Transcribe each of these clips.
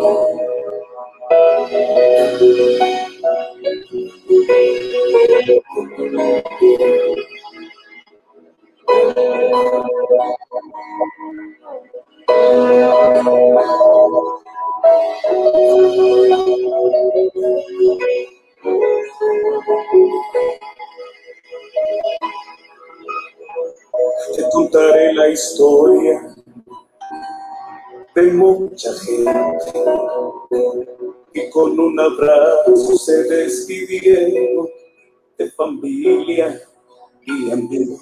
Te contaré la historia de mucha gente que con un abrazo se despidieron de familia y amigos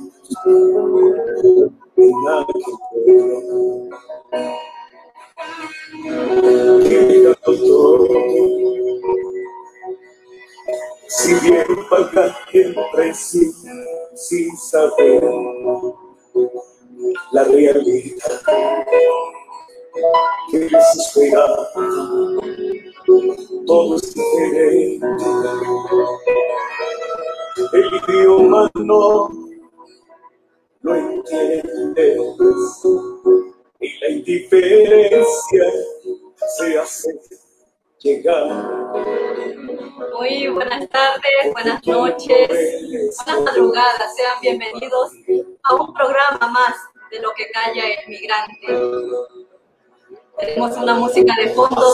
en aquel pueblo. Llegando todo, si bien pagar el precio sin saber la realidad que les esperaba. Todo es diferente, el idioma no lo entiendes y la indiferencia se hace llegar. Muy buenas tardes, buenas noches, buenas madrugadas, sean bienvenidos a un programa más de Lo que calla el migrante. Tenemos una música de fondo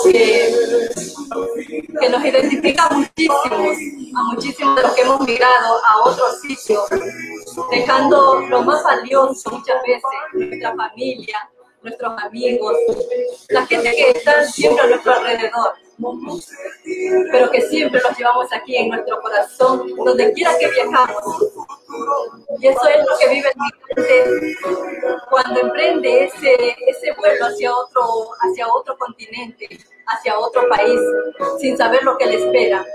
que nos identifica a muchísimos de los que hemos migrado a otros sitios, dejando lo más valioso muchas veces, nuestra familia, nuestros amigos, la gente que está siempre a nuestro alrededor, pero que siempre los llevamos aquí en nuestro corazón, donde quiera que viajamos. Y eso es lo que vive el migrante cuando emprende ese vuelo hacia otro continente, hacia otro país, sin saber lo que le espera.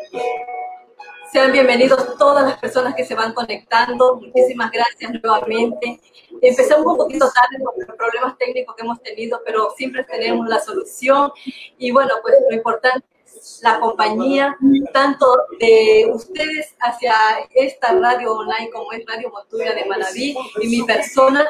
Sean bienvenidos todas las personas que se van conectando. Muchísimas gracias nuevamente. Empezamos un poquito tarde por los problemas técnicos que hemos tenido, pero siempre tenemos la solución. Y bueno, pues lo importante es la compañía, tanto de ustedes hacia esta radio online como es Radio Montuya de Manabí y mi persona.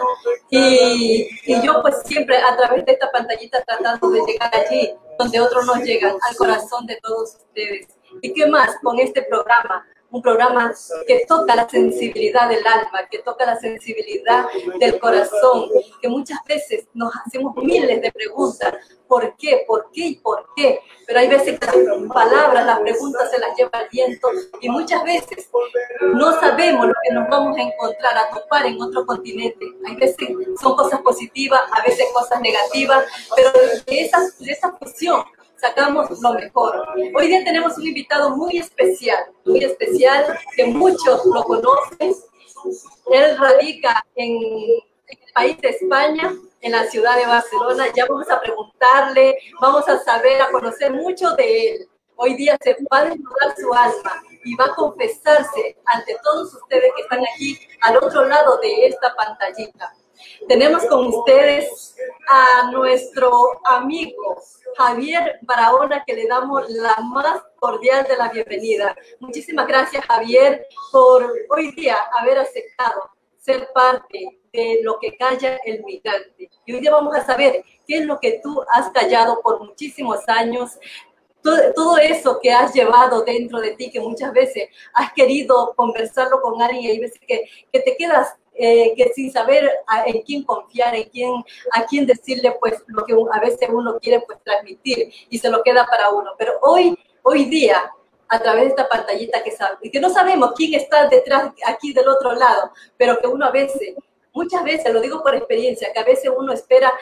Y yo pues siempre a través de esta pantallita tratando de llegar allí donde otros no llegan, al corazón de todos ustedes. ¿Y qué más con este programa? Un programa que toca la sensibilidad del alma, que toca la sensibilidad del corazón, que muchas veces nos hacemos miles de preguntas. ¿Por qué? ¿Por qué? ¿Y por qué? Pero hay veces que las palabras, las preguntas se las lleva el viento y muchas veces no sabemos lo que nos vamos a encontrar, a topar en otro continente. Hay veces son cosas positivas, a veces cosas negativas, pero de esa fusión sacamos lo mejor. Hoy día tenemos un invitado muy especial, que muchos lo conocen. Él radica en el país de España, en la ciudad de Barcelona. Ya vamos a preguntarle, vamos a saber, a conocer mucho de él. Hoy día se va a desnudar su alma y va a confesarse ante todos ustedes que están aquí al otro lado de esta pantallita. Tenemos con ustedes a nuestro amigo Javier Barahona, que le damos la más cordial de la bienvenida. Muchísimas gracias, Javier, por hoy día haber aceptado ser parte de Lo que calla el migrante. Y hoy día vamos a saber qué es lo que tú has callado por muchísimos años, todo eso que has llevado dentro de ti, que muchas veces has querido conversarlo con alguien y hay veces que te quedas que sin saber en quién confiar, a quién decirle pues lo que a veces uno quiere pues transmitir y se lo queda para uno. Pero hoy día, a través de esta pantallita que no sabemos quién está detrás, aquí del otro lado, pero que uno a veces, muchas veces, lo digo por experiencia, que a veces uno espera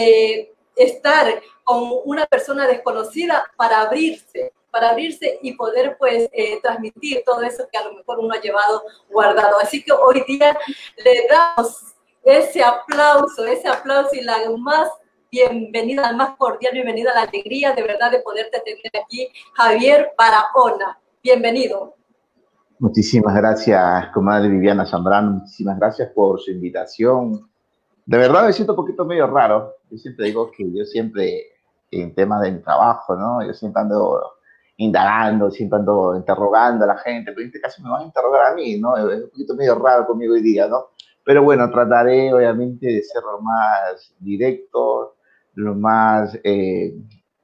estar con una persona desconocida para abrirse y poder pues transmitir todo eso que a lo mejor uno ha llevado guardado. Así que hoy día le damos ese aplauso y la más bienvenida, la más cordial bienvenida, la alegría de verdad de poderte tener aquí, Javier Barahona. Bienvenido. Muchísimas gracias, comadre Viviana Zambrano. Muchísimas gracias por su invitación. De verdad me siento un poquito medio raro. Yo siempre digo que yo siempre, en temas de mi trabajo, ¿no? Yo siempre ando indagando, siempre ando interrogando a la gente, pero en este caso me van a interrogar a mí, ¿no? Es un poquito medio raro conmigo hoy día, ¿no? Pero bueno, trataré obviamente de ser lo más directo, lo más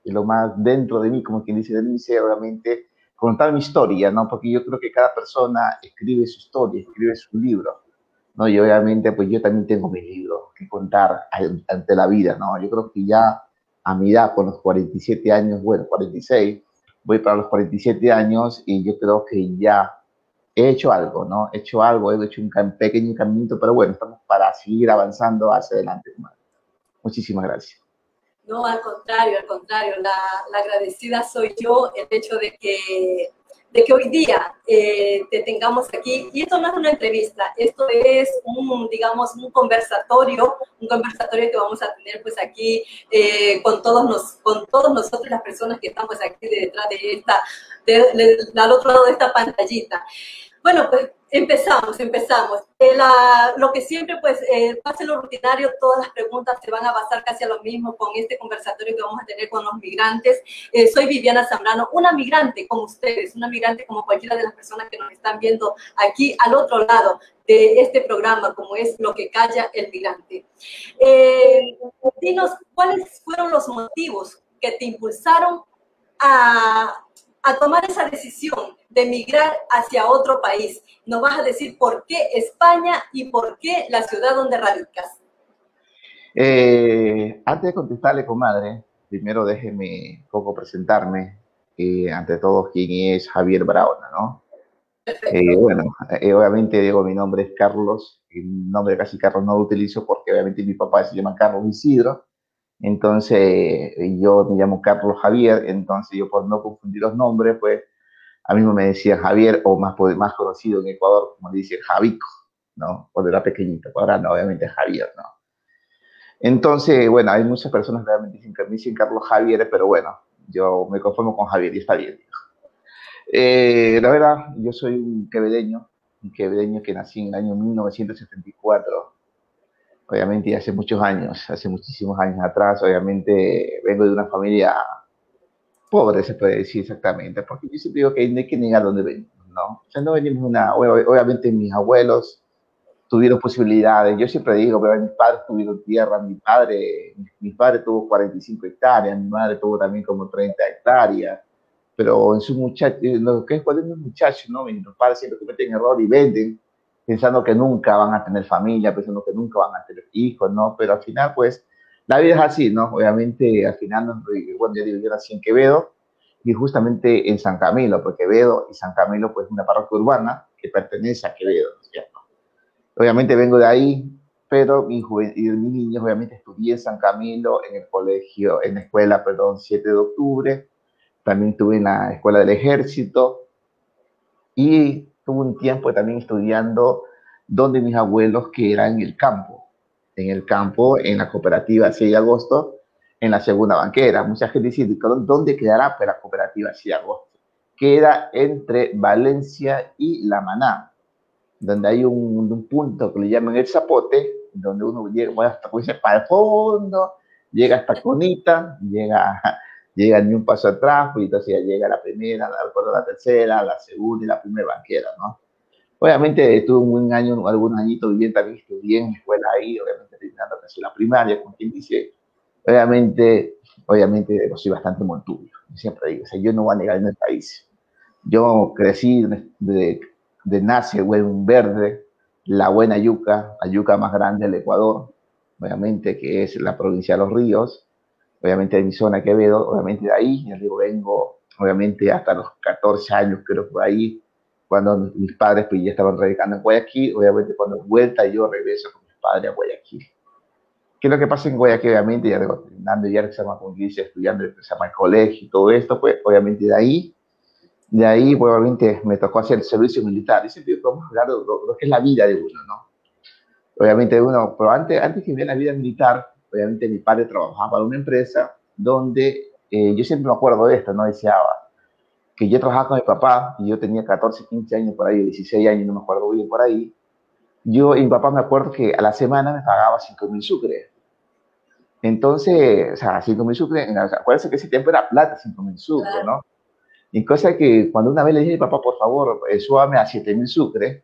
lo más dentro de mí, como quien dice, de mí, ser realmente contar mi historia, ¿no? Porque yo creo que cada persona escribe su historia, escribe su libro, ¿no? Y obviamente, pues yo también tengo mi libro que contar ante la vida, ¿no? Yo creo que ya a mi edad, con los 47 años, bueno, 46, voy para los 47 años y yo creo que ya he hecho algo, ¿no? He hecho algo, he hecho un pequeño caminito, pero bueno, estamos para seguir avanzando hacia adelante. Muchísimas gracias. No, al contrario, la agradecida soy yo, el hecho de que hoy día te tengamos aquí. Y esto no es una entrevista, esto es digamos, un conversatorio que vamos a tener pues aquí con todos nosotros, las personas que estamos aquí detrás al otro lado de esta pantallita. Bueno, pues empezamos. Lo que siempre, pues, pase lo rutinario, todas las preguntas se van a basar casi a lo mismo con este conversatorio que vamos a tener con los migrantes. Soy Viviana Zambrano, una migrante como ustedes, una migrante como cualquiera de las personas que nos están viendo aquí al otro lado de este programa, como es Lo que calla el migrante. Dinos, ¿cuáles fueron los motivos que te impulsaron a tomar esa decisión de emigrar hacia otro país? Nos vas a decir por qué España y por qué la ciudad donde radicas. Antes de contestarle, comadre, primero déjeme poco presentarme. Ante todo, quién es Javier Barahona, ¿no? Bueno, obviamente digo, mi nombre es Carlos. El nombre casi Carlos no lo utilizo porque obviamente mi papá se llama Carlos Isidro. Entonces, yo me llamo Carlos Javier, entonces yo por no confundir los nombres, pues a mí me decían Javier, o más conocido en Ecuador, como le dicen Javico, ¿no? Cuando era pequeñito, ahora no, obviamente Javier, ¿no? Entonces, bueno, hay muchas personas que realmente me dicen Carlos Javier, pero bueno, yo me conformo con Javier y está bien. La verdad, yo soy un quevedeño que nací en el año 1974. Obviamente hace muchos años, hace muchísimos años atrás, obviamente vengo de una familia pobre, se puede decir exactamente, porque yo siempre digo que no hay que negar dónde venimos, ¿no? O sea, no venimos obviamente mis abuelos tuvieron posibilidades, yo siempre digo, pero mis padres tuvieron tierra, mi padre tuvo 45 hectáreas, mi madre tuvo también como 30 hectáreas, pero en su muchacho, lo que es cuando es muchacho, ¿no? Los padres siempre cometen error y venden, pensando que nunca van a tener familia, pensando que nunca van a tener hijos, ¿no? Pero al final, pues, la vida es así, ¿no? Obviamente, al final, bueno, ya digo, yo nací en Quevedo y justamente en San Camilo, porque Quevedo y San Camilo, pues, es una parroquia urbana que pertenece a Quevedo, ¿no es cierto? Obviamente vengo de ahí, pero mi niñez, obviamente, estudié en San Camilo, en el colegio, en la escuela, perdón, 7 de octubre, también estuve en la escuela del ejército y tuve un tiempo también estudiando donde mis abuelos, que eran en el campo, en la cooperativa 6 de agosto, en la segunda banquera. Mucha gente dice, ¿dónde quedará la cooperativa 6 de agosto? Queda entre Valencia y La Maná, donde hay un punto que le llaman el Zapote, donde uno llega, bueno, hasta pues, para el fondo, llega hasta Conita, llega ni un paso atrás, pues entonces ya llega la primera, la tercera, la segunda y la primera banquera, ¿no? Obviamente tuve un buen año, algunos añitos viviendo también, estudié en la escuela ahí, obviamente terminando casi la primaria, como quien dice, obviamente soy bastante monturio, siempre digo, o sea, yo no voy a negar en el país. Yo crecí de nace buen verde, la buena yuca, la yuca más grande del Ecuador, obviamente que es la provincia de Los Ríos, obviamente de mi zona Quevedo, obviamente de ahí, ya digo, vengo obviamente hasta los 14 años, creo, por ahí, cuando mis padres pues, ya estaban radicando en Guayaquil, obviamente cuando vuelta yo regreso con mis padres a Guayaquil. ¿Qué es lo que pasa en Guayaquil? Obviamente, ya digo, terminando ya el examen, como dice, estudiando el examen al colegio y todo esto, pues obviamente de ahí, pues, obviamente me tocó hacer el servicio militar. Y siempre vamos a hablar de lo que es la vida de uno, ¿no? Obviamente uno, pero antes que vea la vida militar, obviamente mi padre trabajaba para una empresa donde yo siempre me acuerdo de esto, ¿no? Decía que yo trabajaba con mi papá y yo tenía 14, 15 años por ahí, 16 años, no me acuerdo bien por ahí. Yo y mi papá me acuerdo que a la semana me pagaba 5.000 sucres. Entonces, o sea, 5.000 sucres, acuérdense que ese tiempo era plata, 5.000 sucres, ¿no? Y cosa que cuando una vez le dije a mi papá, por favor, súbame a 7.000 sucres,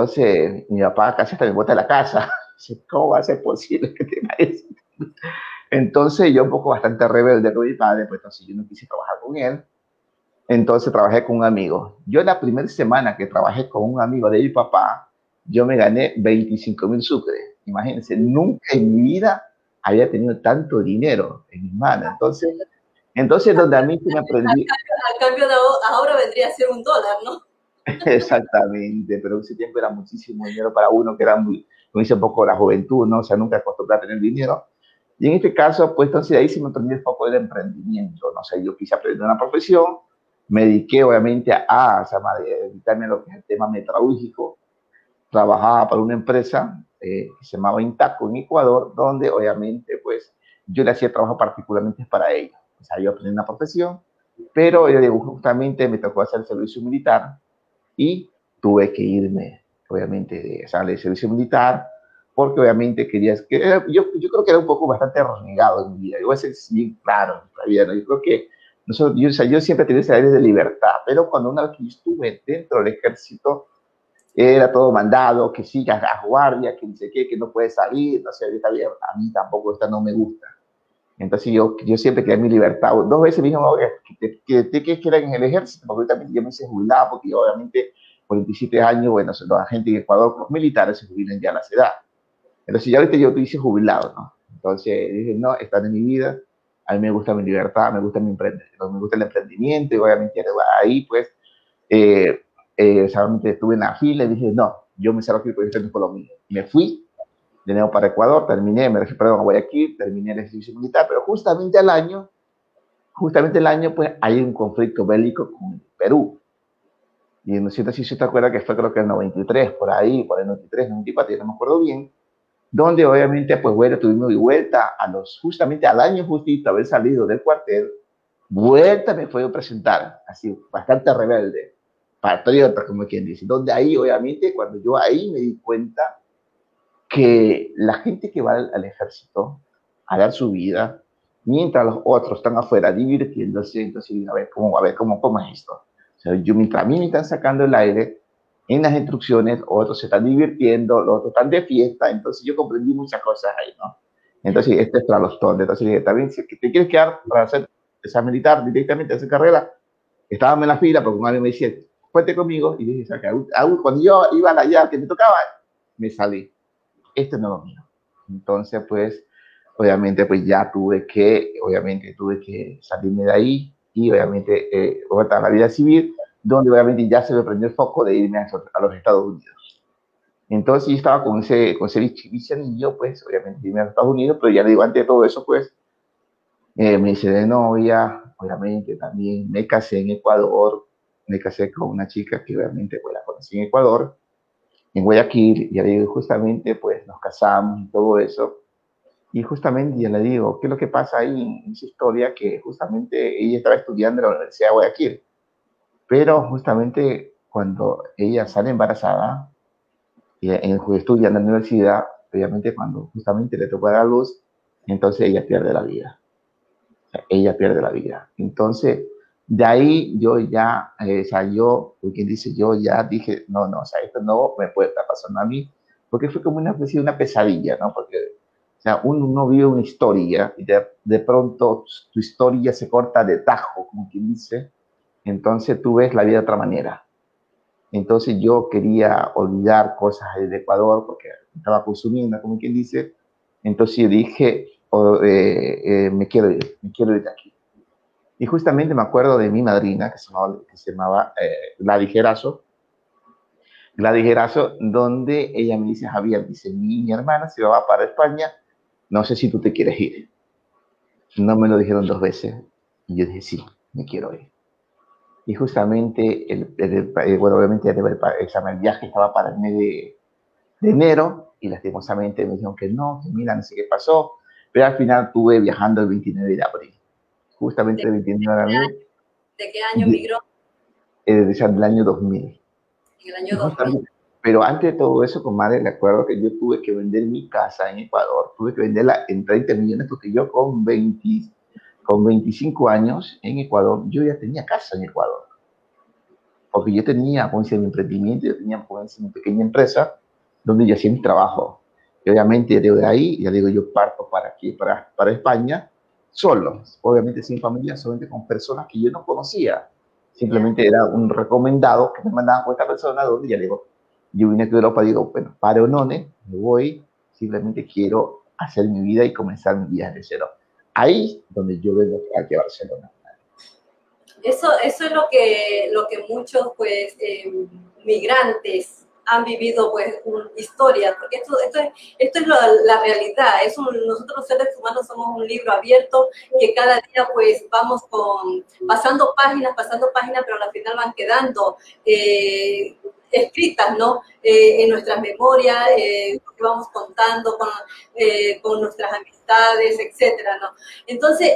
entonces mi papá casi hasta me bota de la casa. ¿Cómo va a ser posible que tenga eso? Entonces yo un poco bastante rebelde con mi padre, pues entonces yo no quise trabajar con él. Entonces trabajé con un amigo. Yo la primera semana que trabajé con un amigo de mi papá, yo me gané 25.000 sucres. Imagínense, nunca en mi vida había tenido tanto dinero en mis manos. Entonces donde a mí se me aprendí, A cambio de ahora vendría a ser $1, ¿no? exactamente, pero en ese tiempo era muchísimo dinero para uno que era muy, como dice un poco la juventud, ¿no? O sea, nunca acostumbré a tener dinero. Y en este caso, pues entonces ahí se me aprendí un poco del emprendimiento, ¿no? O sea, yo quise aprender una profesión, me dediqué obviamente o sea, dedicarme a lo que es el tema metalúrgico. Trabajaba para una empresa que se llamaba Intaco en Ecuador, donde obviamente pues yo le hacía trabajo particularmente para ellos. O sea, yo aprendí una profesión, pero yo digo, justamente me tocó hacer el servicio militar y tuve que irme, obviamente, de salir de servicio militar, porque obviamente querías que yo creo que era un poco bastante renegado en mi vida. Yo voy a ser bien claro en la vida, ¿no? Yo creo que nosotros, o sea, yo siempre tenía ese aire de libertad, pero cuando una vez que yo estuve dentro del ejército, era todo mandado, que sigas a guardia, que no sé qué, que no puedes salir, no sé, a mí tampoco esta no me gusta. Entonces yo siempre quería mi libertad. 2 veces me dijeron, oye, que te quieres quedar en el ejército, porque también yo me hice jubilado, porque yo, obviamente por 27 años, bueno, los agentes en Ecuador, los militares se jubilan ya a la edad. Entonces ya ahorita yo te hice jubilado, ¿no? Entonces dije, no, están en mi vida, a mí me gusta mi libertad, me gusta me gusta el emprendimiento, y obviamente ahí pues solamente estuve en la fila y dije, no, yo me salgo aquí porque esto no es lo mío. Me fui de nuevo para Ecuador, terminé, me refiero, perdón, a Guayaquil, terminé el servicio militar, pero justamente el año, pues hay un conflicto bélico con Perú. Y no sé si se te acuerdas que fue creo que el 93, por el 93, 94, no me acuerdo bien, donde obviamente, pues bueno, tuvimos vuelta justamente al año justito haber salido del cuartel, vuelta me fue a presentar, así, bastante rebelde, patriota, como quien dice, donde ahí, obviamente, cuando yo ahí me di cuenta que la gente que va al ejército a dar su vida, mientras los otros están afuera divirtiéndose, entonces a ver cómo es esto. O sea, mientras a mí me están sacando el aire, en las instrucciones, otros se están divirtiendo, los otros están de fiesta, entonces yo comprendí muchas cosas ahí, ¿no? Entonces, este es para los tontos. Entonces dije, también, si te quieres quedar para hacer esa militar directamente, hacer carrera, estábamos en la fila, porque un amigo me decía, cuente conmigo, y dije, cuando yo iba allá, que me tocaba, me salí. Esto no es lo mío. Entonces, pues, obviamente, pues obviamente tuve que salirme de ahí y obviamente volver a la vida civil, donde obviamente ya se me prendió el foco de irme a los Estados Unidos. Entonces yo estaba con ese bichanillo, pues, obviamente irme a los Estados Unidos, pero ya le digo, antes de todo eso, pues, me hice de novia, obviamente también me casé en Ecuador, me casé con una chica que obviamente pues, la conocí en Ecuador, en Guayaquil, y ahí justamente pues nos casamos y todo eso. Y justamente ya le digo, ¿qué es lo que pasa ahí en esa historia? Que justamente ella estaba estudiando en la Universidad de Guayaquil, pero justamente cuando ella sale embarazada, y estudia en la universidad, obviamente cuando justamente le toca dar luz, entonces ella pierde la vida. O sea, ella pierde la vida. Entonces, de ahí yo ya, o sea, quien dice, yo ya dije, no, o sea, esto no me puede estar pasando a mí, porque fue como una especie de una pesadilla, ¿no? Porque, o sea, uno vive una historia y de pronto tu historia se corta de tajo, como quien dice, entonces tú ves la vida de otra manera. Entonces yo quería olvidar cosas de Ecuador porque estaba consumiendo, como quien dice, entonces dije, me quiero ir de aquí. Y justamente me acuerdo de mi madrina, que se llamaba Gladys Gerazo, donde ella me dice, Javier, dice, mi hermana se va para España, no sé si tú te quieres ir. No me lo dijeron 2 veces, y yo dije, sí, me quiero ir. Y justamente, bueno, obviamente el viaje estaba para el mes de enero, y lastimosamente me dijeron que no, que mira, no sé qué pasó, pero al final estuve viajando el 29 de abril. Justamente el 29 de abril. ¿De qué año migró? Del año 2000. En el año 2000. Pero antes de todo eso, comadre, me acuerdo que yo tuve que vender mi casa en Ecuador, tuve que venderla en 30 millones porque yo con 25 años en Ecuador, yo ya tenía casa en Ecuador. Porque yo tenía, como dice, mi emprendimiento, yo tenía, como dice, mi pequeña empresa donde yo hacía mi trabajo. Y obviamente de ahí, ya digo, yo parto para aquí, para España, solo, obviamente sin familia, solamente con personas que yo no conocía. Ya. Simplemente era un recomendado que me mandaban con esta persona, donde ya digo, yo vine aquí a Europa, digo, bueno, para Onone, me voy, simplemente quiero hacer mi vida y comenzar mi vida de cero. Ahí donde yo vengo aquí a Barcelona. Eso es lo que muchos pues migrantes han vivido pues historias, porque esto es la realidad, nosotros los seres humanos somos un libro abierto que cada día pues vamos pasando páginas, pero al final van quedando escritas, ¿no? En nuestras memorias, que vamos contando con nuestras amistades, etcétera, ¿no? Entonces,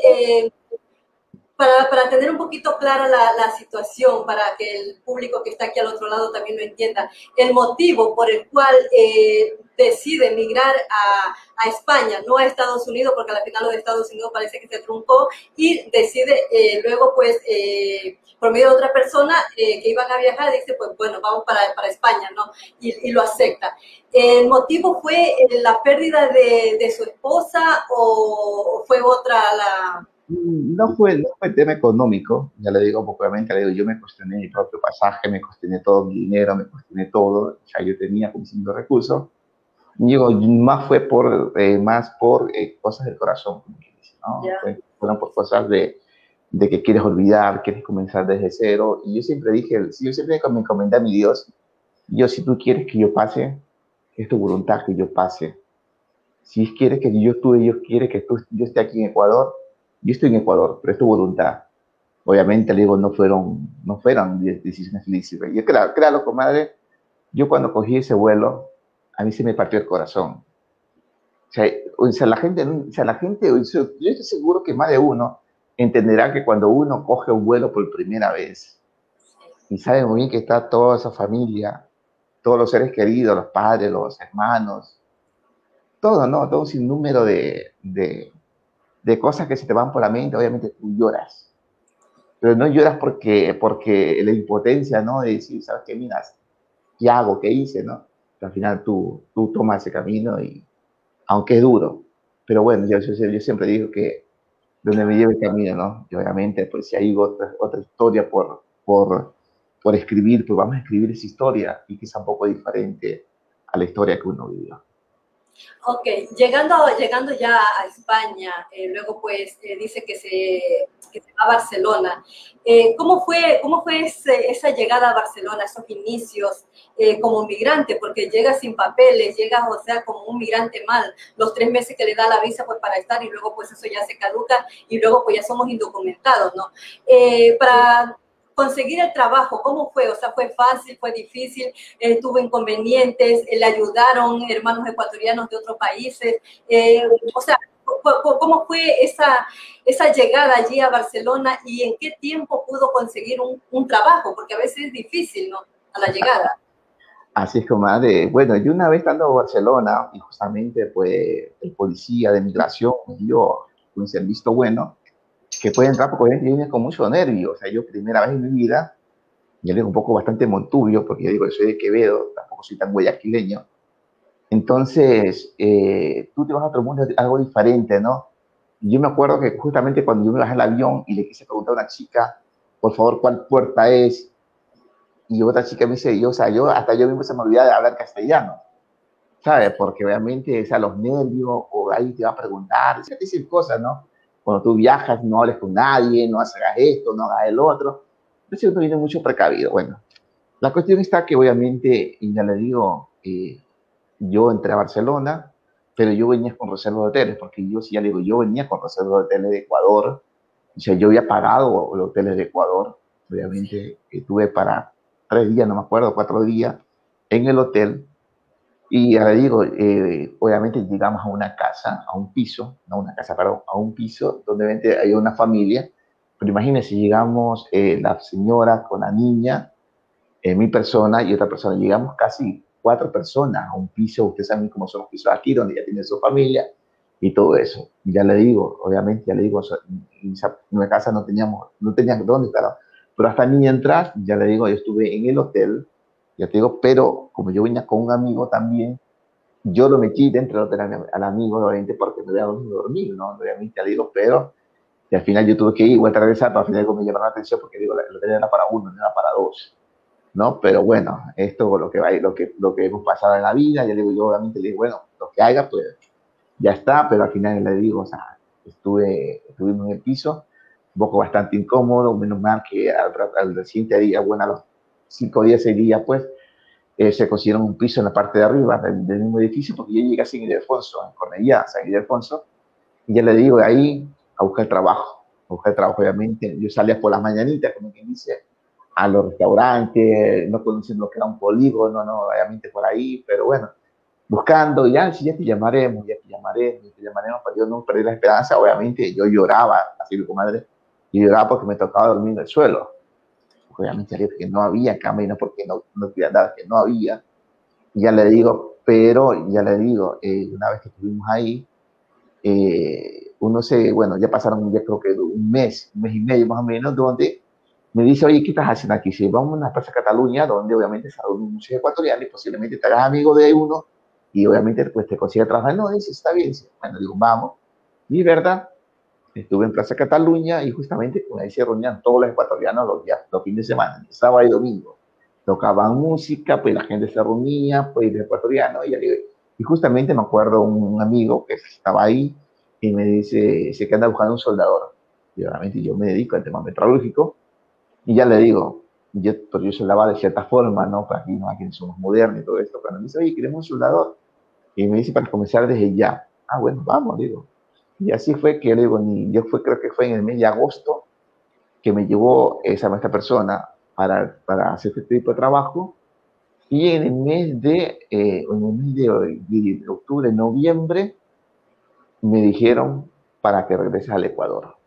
para tener un poquito clara la situación, para que el público que está aquí al otro lado también lo entienda, el motivo por el cual decide emigrar a España, no a Estados Unidos, porque al final lo de Estados Unidos parece que se truncó, y decide luego, pues, por medio de otra persona que iban a viajar, dice, pues bueno, vamos para España, ¿no? Y lo acepta. ¿El motivo fue la pérdida de su esposa o fue otra la...? No fue tema económico, ya le digo, porque obviamente le digo, yo me cuestioné mi propio pasaje, me cuestioné todo mi dinero, me cuestioné todo, o sea, yo tenía como cinco recursos, y digo, más fue más por cosas del corazón, como quien dice, ¿no? Yeah. Fueron por cosas de que quieres olvidar, quieres comenzar desde cero, y yo siempre dije, yo siempre me encomendé a mi Dios, Dios, si tú quieres que yo pase, es tu voluntad que yo pase. Si quieres que yo estuve, Dios quiere que yo esté aquí en Ecuador, yo estoy en Ecuador, pero es tu voluntad. Obviamente, le digo, no fueron decisiones felices. Y claro, comadre, yo cuando cogí ese vuelo, a mí se me partió el corazón. Yo estoy seguro que más de uno entenderá que cuando uno coge un vuelo por primera vez y sabe muy bien que está toda esa familia, todos los seres queridos, los padres, los hermanos, todo, ¿no? Todo un sinnúmero de cosas que se te van por la mente, obviamente tú lloras. Pero no lloras porque la impotencia, ¿no? De decir, ¿sabes qué? Mira, ¿qué hago? ¿Qué hice? ¿No? Pero al final tú tomas ese camino y, aunque es duro, pero bueno, yo siempre digo que donde me lleve el camino, ¿no? Y obviamente, pues si hay otra historia por escribir, pues vamos a escribir esa historia y que es un poco diferente a la historia que uno vivió. Ok, llegando ya a España, luego pues dice que se va a Barcelona. ¿Cómo fue esa llegada a Barcelona, esos inicios como migrante? Porque llegas sin papeles, llegas, o sea, como un migrante mal, los 3 meses que le da la visa pues para estar y luego pues eso ya se caduca y luego pues ya somos indocumentados, ¿no? Para conseguir el trabajo, ¿cómo fue? O sea, ¿fue fácil, fue difícil? ¿Tuvo inconvenientes? ¿Le ayudaron hermanos ecuatorianos de otros países? O sea, ¿cómo fue esa llegada allí a Barcelona y en qué tiempo pudo conseguir un trabajo? Porque a veces es difícil, ¿no? A la llegada. Así es, comadre. Bueno, yo una vez estando en Barcelona, y justamente pues el policía de migración me dio un servicio bueno, que puede entrar porque obviamente viene con mucho nervio. O sea, yo primera vez en mi vida, yo le digo un poco bastante montubio, porque yo digo, soy de Quevedo, tampoco soy tan guayaquileño. Entonces, tú te vas a otro mundo, algo diferente, ¿no? Y yo me acuerdo que justamente cuando yo me bajé al avión y le quise preguntar a una chica, por favor, ¿cuál puerta es? Y otra chica me dice, hasta yo mismo se me olvidaba de hablar castellano, ¿sabes? Porque obviamente, o sea, los nervios, o ahí te va a preguntar, se te dicen cosas, ¿no? Cuando tú viajas, no hables con nadie, no hagas esto, no hagas el otro. Entonces uno viene mucho precavido. Bueno, la cuestión está que obviamente, y ya le digo, yo entré a Barcelona, pero yo venía con reserva de hoteles, porque yo, sí ya le digo, yo venía con reserva de hoteles de Ecuador, o sea, yo había pagado los hoteles de Ecuador, obviamente, tuve para 3 días, no me acuerdo, 4 días, en el hotel, y ahora digo, obviamente llegamos a una casa, a un piso, no una casa, perdón, a un piso donde obviamente hay una familia, pero imagínense, llegamos la señora con la niña, mi persona y otra persona, llegamos casi 4 personas a un piso, ustedes saben cómo son los pisos aquí, donde ya tiene su familia y todo eso. Y ya le digo, obviamente, ya le digo, en mi casa no teníamos dónde estar, pero hasta ni entrar, ya le digo, yo estuve en el hotel, ya te digo, pero como yo venía con un amigo también, yo lo metí dentro al amigo, obviamente, porque me había dormido, ¿no? Obviamente, le digo, pero y al final yo tuve que ir, igual a regresar, pero al final me llamaron la atención porque digo, la lotería era para uno, no era para dos, ¿no? Pero bueno, esto lo que, va, lo que hemos pasado en la vida, ya digo, yo obviamente le digo, bueno, lo que haga, pues ya está, pero al final le digo, o sea, estuvimos en el piso, un poco bastante incómodo, menos mal que al siguiente día, bueno, a los 5 días, 6 días, pues, se consiguieron un piso en la parte de arriba del mismo edificio, porque yo llegué a San Ildefonso, en Cornellá, San Ildefonso, y ya le digo, ahí a buscar trabajo, obviamente, yo salía por las mañanitas, como quien dice, a los restaurantes, no conociendo lo que era un polígono, no, obviamente por ahí, pero bueno, buscando, ya, sí, ya te llamaremos, ya te llamaremos, ya te llamaremos, pero yo no perdí la esperanza, obviamente, yo lloraba, así mi comadre, y lloraba porque me tocaba dormir en el suelo, obviamente que no había cama y no porque no quería dar, que no había, y ya le digo, pero ya le digo, una vez que estuvimos ahí, uno se, bueno, ya pasaron, ya creo que un mes y medio más o menos, donde me dice, oye, ¿qué estás haciendo aquí? Si vamos a una Plaza Cataluña, donde obviamente se reúnen muchos ecuatorianos y posiblemente te hagas amigo de uno y obviamente pues te consigue trabajar. No, dice, está bien. Dice, bueno, digo, vamos. Y verdad, estuve en Plaza Cataluña y justamente pues, ahí se reunían todos los ecuatorianos los días, los fines de semana, sábado y domingo. Tocaban música, pues la gente se reunía, pues los ecuatorianos, y justamente me acuerdo un amigo que estaba ahí y me dice que anda buscando un soldador. Y obviamente yo me dedico al tema metalúrgico y ya le digo, pero yo soldaba de cierta forma, ¿no? Para aquí, ¿no? Aquí somos modernos y todo esto. Cuando me dice, oye, queremos un soldador. Y me dice para comenzar desde ya. Ah, bueno, vamos, digo. Y así fue que, le digo, yo creo que fue en el mes de agosto que me llevó esta persona para hacer este tipo de trabajo. Y en el mes de octubre, noviembre, me dijeron para que regrese al Ecuador,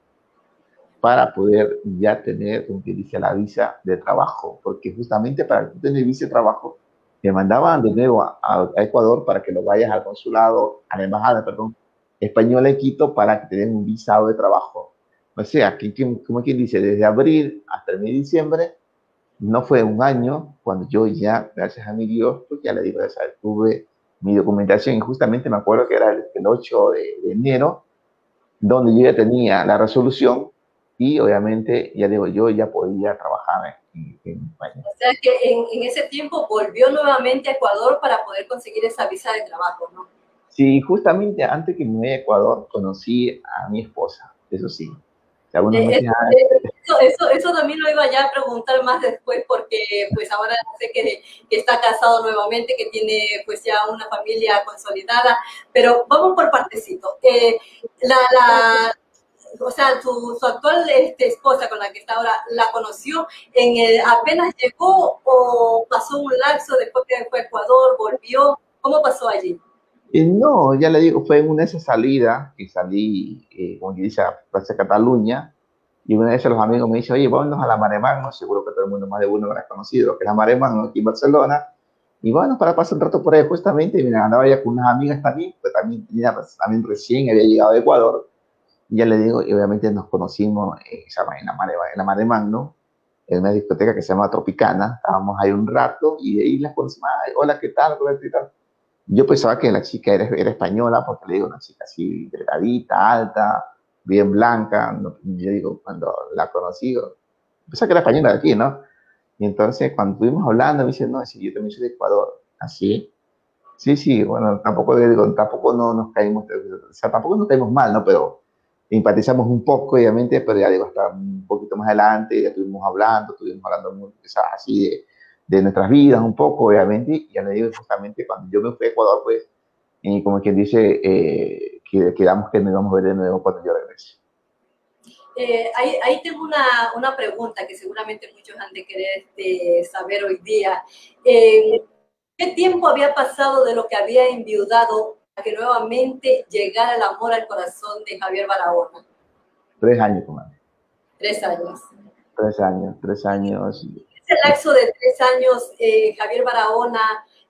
para poder ya tener, como que dice, la visa de trabajo, porque justamente para tener visa de trabajo, te mandaban de nuevo a Ecuador para que lo vayas al consulado, a la embajada, perdón, española en Quito para que te den un visado de trabajo. O sea, como quien dice, desde abril hasta el mes de diciembre, no fue un año, cuando yo ya, gracias a mi Dios, pues ya le digo, ya sabes, tuve mi documentación y justamente me acuerdo que era el 8 de enero, donde yo ya tenía la resolución y obviamente, ya digo, yo ya podía trabajar en España. O sea que en ese tiempo volvió nuevamente a Ecuador para poder conseguir esa visa de trabajo, ¿no? Sí, justamente antes que me vaya a Ecuador, conocí a mi esposa, eso sí. O sea, unos meses antes. Eso también lo iba ya a preguntar más después porque pues ahora sé que está casado nuevamente, que tiene pues ya una familia consolidada, pero vamos por partecito. O sea, su actual esposa con la que está ahora, ¿la conoció apenas llegó o pasó un lapso después que fue a Ecuador, volvió? ¿Cómo pasó allí? No, ya le digo, fue en una de esas salidas que salí, como que dice, a Plaza Cataluña, y una de esas los amigos me dicen, oye, vámonos a la Mare Magno, seguro que todo el mundo, más de uno habrá conocido, que es la Mare Magno aquí en Barcelona, y bueno, para pasar un rato por ahí justamente, y mira, andaba ya con unas amigas también, pues también recién había llegado de Ecuador, y ya le digo, y obviamente nos conocimos en la Mare Magno, en una discoteca que se llama Tropicana, estábamos ahí un rato, y de ahí las conocimos, ay, hola, ¿qué tal? ¿Qué tal? Yo pensaba que la chica era española, porque le digo, una chica así delgadita, alta, bien blanca. No, yo digo, cuando la conocí, pensaba que era española de aquí, ¿no? Y entonces, cuando estuvimos hablando, me dice, no, sí, yo también soy de Ecuador. ¿Así? Sí, sí, bueno, tampoco no nos caímos, o sea, tampoco nos caímos mal, ¿no? Pero empatizamos un poco, obviamente, pero ya digo, hasta un poquito más adelante, ya estuvimos hablando mucho, así de nuestras vidas un poco, obviamente, y ya le digo, justamente cuando yo me fui a Ecuador, pues, y como quien dice, que quedamos que nos íbamos a ver de nuevo cuando yo regrese. Ahí tengo una pregunta que seguramente muchos han de querer saber hoy día. ¿Qué tiempo había pasado de lo que había enviudado a que nuevamente llegara el amor al corazón de Javier Barahona? 3 años, comadre. 3 años. 3 años, 3 años. Ese lapso de 3 años, Javier Barahona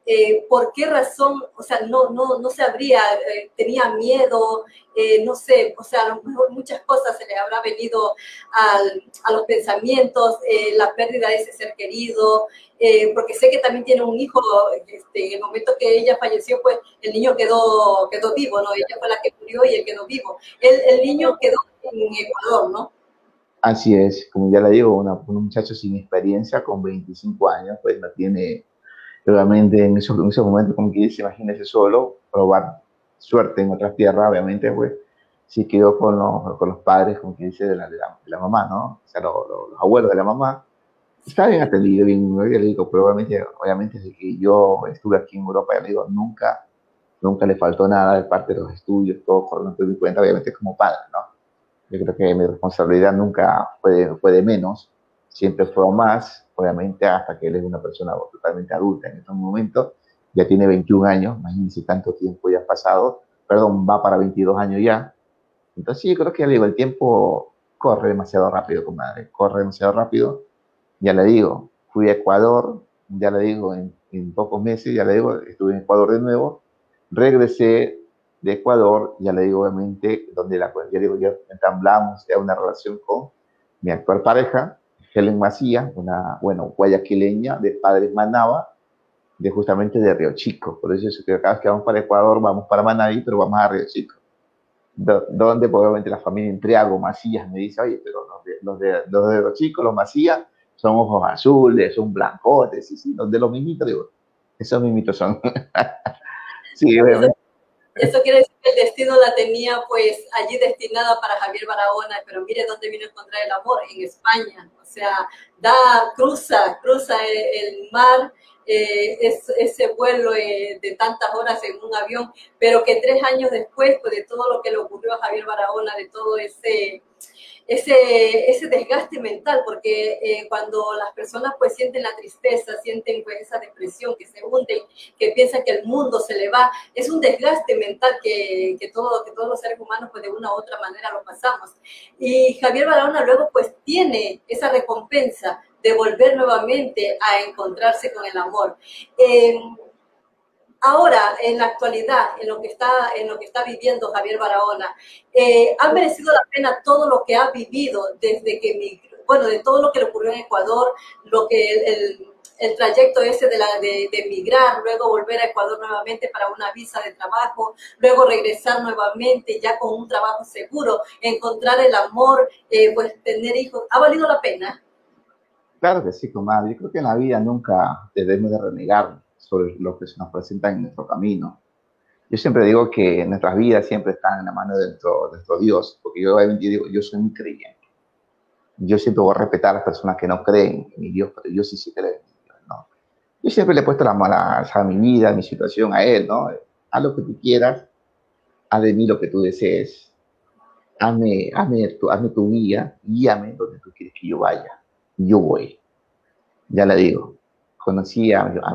¿por qué razón? O sea, no sabría, tenía miedo, no sé, o sea, a lo mejor muchas cosas se le habrá venido a los pensamientos, la pérdida de ese ser querido, porque sé que también tiene un hijo, en el momento que ella falleció, pues el niño quedó vivo, ¿no? Ella fue la que murió y él quedó vivo. El niño quedó en Ecuador, ¿no? Así es, como ya le digo, un muchacho sin experiencia con 25 años, pues no tiene, obviamente en esos momentos, como que dice, imagínese solo, probar suerte en otras tierras, obviamente, pues sí quedó con los padres, como que dice, de la mamá, ¿no? O sea, los abuelos de la mamá. Está bien atendido, bien, yo le digo, pero obviamente desde que yo estuve aquí en Europa, ya le digo, nunca le faltó nada de parte de los estudios, todo por mi cuenta, obviamente como padre, ¿no? Yo creo que mi responsabilidad nunca fue de menos, siempre fue más, obviamente hasta que él es una persona totalmente adulta en estos momentos, ya tiene 21 años, imagínense tanto tiempo ya ha pasado, perdón, va para 22 años ya. Entonces sí, yo creo que ya le digo, el tiempo corre demasiado rápido, comadre, corre demasiado rápido. Ya le digo, fui a Ecuador, ya le digo, en pocos meses, ya le digo, estuve en Ecuador de nuevo, regresé de Ecuador, ya le digo, obviamente, donde ya digo, ya entablamos ya una relación con mi actual pareja, Helen Macías, una, bueno, guayaquileña de padres Manaba, de justamente de Río Chico. Por eso es que cada vez que vamos para Ecuador, vamos para Manaví, pero vamos a Río Chico. Donde pues, obviamente la familia Entriago, Macías, me dice, oye, pero los de Río Chico, los Macías, son ojos azules, son blancotes, sí, los de los mimitos, digo, esos mimitos son. Sí, obviamente. Eso quiere decir que el destino la tenía pues allí destinada para Javier Barahona, pero mire dónde vino a encontrar el amor, en España. O sea, cruza el mar, ese vuelo de tantas horas en un avión, pero que 3 años después, pues de todo lo que le ocurrió a Javier Barahona, de todo ese desgaste mental, porque cuando las personas pues sienten la tristeza, sienten pues esa depresión, que se hunden, que piensan que el mundo se le va, es un desgaste mental que todos los seres humanos pues de una u otra manera lo pasamos. Y Javier Barahona luego pues tiene esa recompensa de volver nuevamente a encontrarse con el amor. Ahora, en la actualidad, en lo que está viviendo Javier Barahona, ¿ha merecido la pena todo lo que ha vivido desde que de todo lo que le ocurrió en Ecuador, el trayecto ese de emigrar, luego volver a Ecuador nuevamente para una visa de trabajo, luego regresar nuevamente ya con un trabajo seguro, encontrar el amor, pues tener hijos? ¿Ha valido la pena? Claro que sí, comadre. Yo creo que en la vida nunca debemos de renegar sobre lo que se nos presenta en nuestro camino. Yo siempre digo que nuestras vidas siempre están en la mano de nuestro Dios, porque yo obviamente digo, yo soy un creyente. Yo siempre voy a respetar a las personas que no creen en mi Dios, pero yo sí creo en mi Dios, ¿no? Yo siempre le he puesto a mi vida, a mi situación, a Él, ¿no? Haz lo que tú quieras, haz de mí lo que tú desees, hazme tu guía, guíame donde tú quieres que yo vaya. Yo voy, ya le digo. Conocí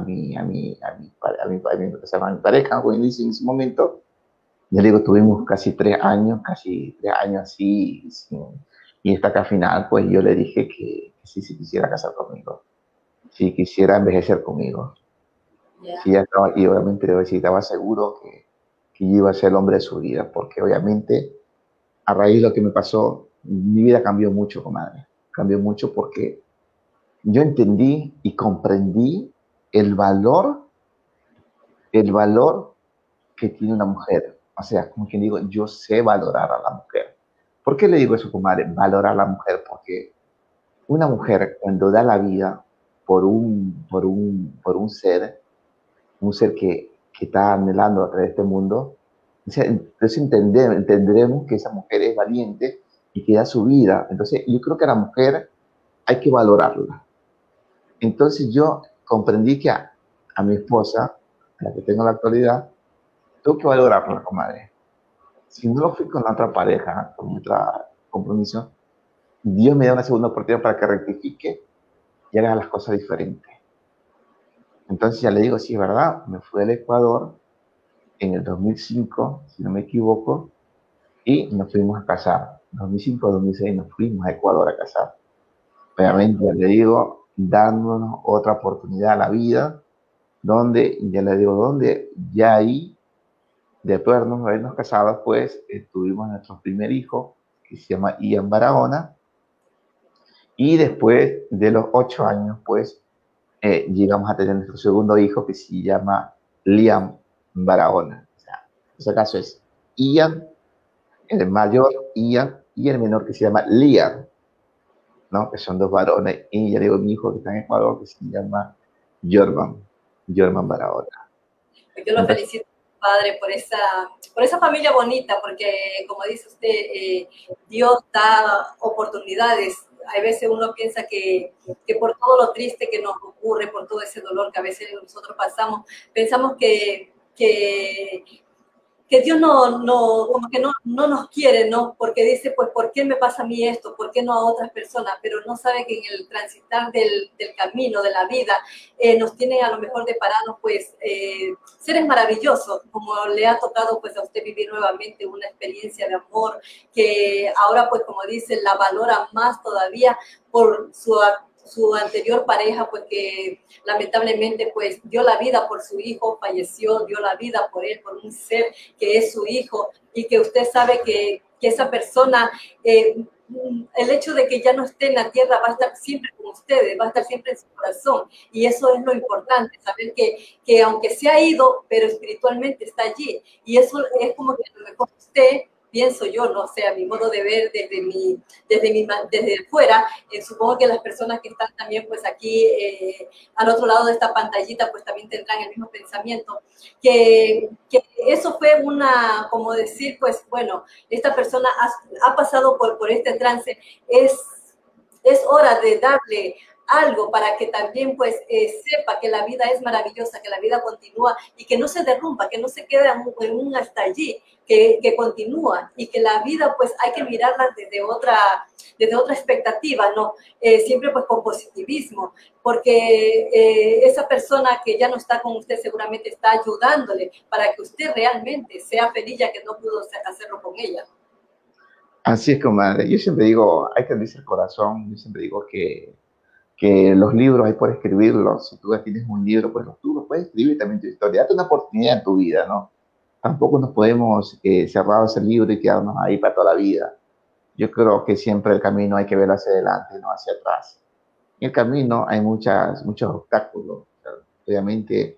a mi pareja, como dice en ese momento, ya le digo, tuvimos casi 3 años así, y hasta que al final, pues yo le dije que sí se quisiera casar conmigo, si quisiera envejecer conmigo. Yeah. Sí, y obviamente le decía, estaba seguro que yo iba a ser el hombre de su vida, porque obviamente a raíz de lo que me pasó, mi vida cambió mucho, comadre. Cambió mucho porque yo entendí y comprendí el valor que tiene una mujer. O sea, como quien digo, yo sé valorar a la mujer. ¿Por qué le digo eso, comadre? Valorar a la mujer, porque una mujer cuando da la vida por un ser que está anhelando a través de este mundo, entonces entenderemos que esa mujer es valiente y que da su vida. Entonces yo creo que a la mujer hay que valorarla. Entonces yo comprendí que a mi esposa, a la que tengo en la actualidad, tengo que valorarla, comadre. Si no lo fui con la otra pareja, con otra compromiso, Dios me da una segunda oportunidad para que rectifique y haga las cosas diferentes. Entonces ya le digo, sí, es verdad, me fui al Ecuador en el 2005, si no me equivoco, y nos fuimos a casar. 2005-2006 nos fuimos a Ecuador a casar. Obviamente, ya le digo, dándonos otra oportunidad a la vida, donde, ya le digo, donde ya ahí, después de habernos casado, pues tuvimos nuestro primer hijo, que se llama Ian Barahona, y después de los 8 años, pues llegamos a tener nuestro segundo hijo, que se llama Liam Barahona. O sea, en este caso es Ian, el mayor Ian, y el menor que se llama Liam, ¿no? Que son dos varones, y ya digo, mi hijo que está en Ecuador, que se llama Jorman Barahona. Yo lo Entonces, felicito, padre, por esa familia bonita, porque como dice usted, Dios da oportunidades. Hay veces uno piensa que por todo lo triste que nos ocurre, por todo ese dolor que a veces nosotros pasamos, pensamos que Dios como que no nos quiere, ¿no? Porque dice, pues, ¿por qué me pasa a mí esto? ¿Por qué no a otras personas? Pero no sabe que en el transitar del camino, de la vida, nos tiene a lo mejor deparados, pues, seres maravillosos, como le ha tocado, pues, a usted vivir nuevamente una experiencia de amor, que ahora, pues, como dice, la valora más todavía por su anterior pareja, pues que lamentablemente pues dio la vida por su hijo, falleció, dio la vida por él, por un ser que es su hijo, y que usted sabe que esa persona, el hecho de que ya no esté en la tierra va a estar siempre con ustedes, va a estar siempre en su corazón, y eso es lo importante, saber que aunque se ha ido, pero espiritualmente está allí, y eso es como que a lo mejor usted, pienso yo, no sé, a mi modo de ver desde fuera, supongo que las personas que están también pues aquí al otro lado de esta pantallita pues también tendrán el mismo pensamiento, que eso fue una, como decir, pues bueno, esta persona ha pasado por este trance, es hora de darle algo para que también pues sepa que la vida es maravillosa, que la vida continúa y que no se derrumba, que no se queda en un hasta allí, que continúa y que la vida pues hay que mirarla desde otra expectativa, ¿no? Siempre pues con positivismo, porque esa persona que ya no está con usted seguramente está ayudándole para que usted realmente sea feliz ya que no pudo hacerlo con ella. así es, comadre. Yo siempre digo, hay que abrirse el corazón. Yo siempre digo que los libros hay por escribirlos. Si tú ya tienes un libro, pues tú lo puedes escribir también tu historia. Date una oportunidad en tu vida, ¿no? Tampoco nos podemos cerrar ese libro y quedarnos ahí para toda la vida. Yo creo que siempre el camino hay que ver hacia adelante, no hacia atrás. En el camino hay muchos obstáculos. O sea, obviamente,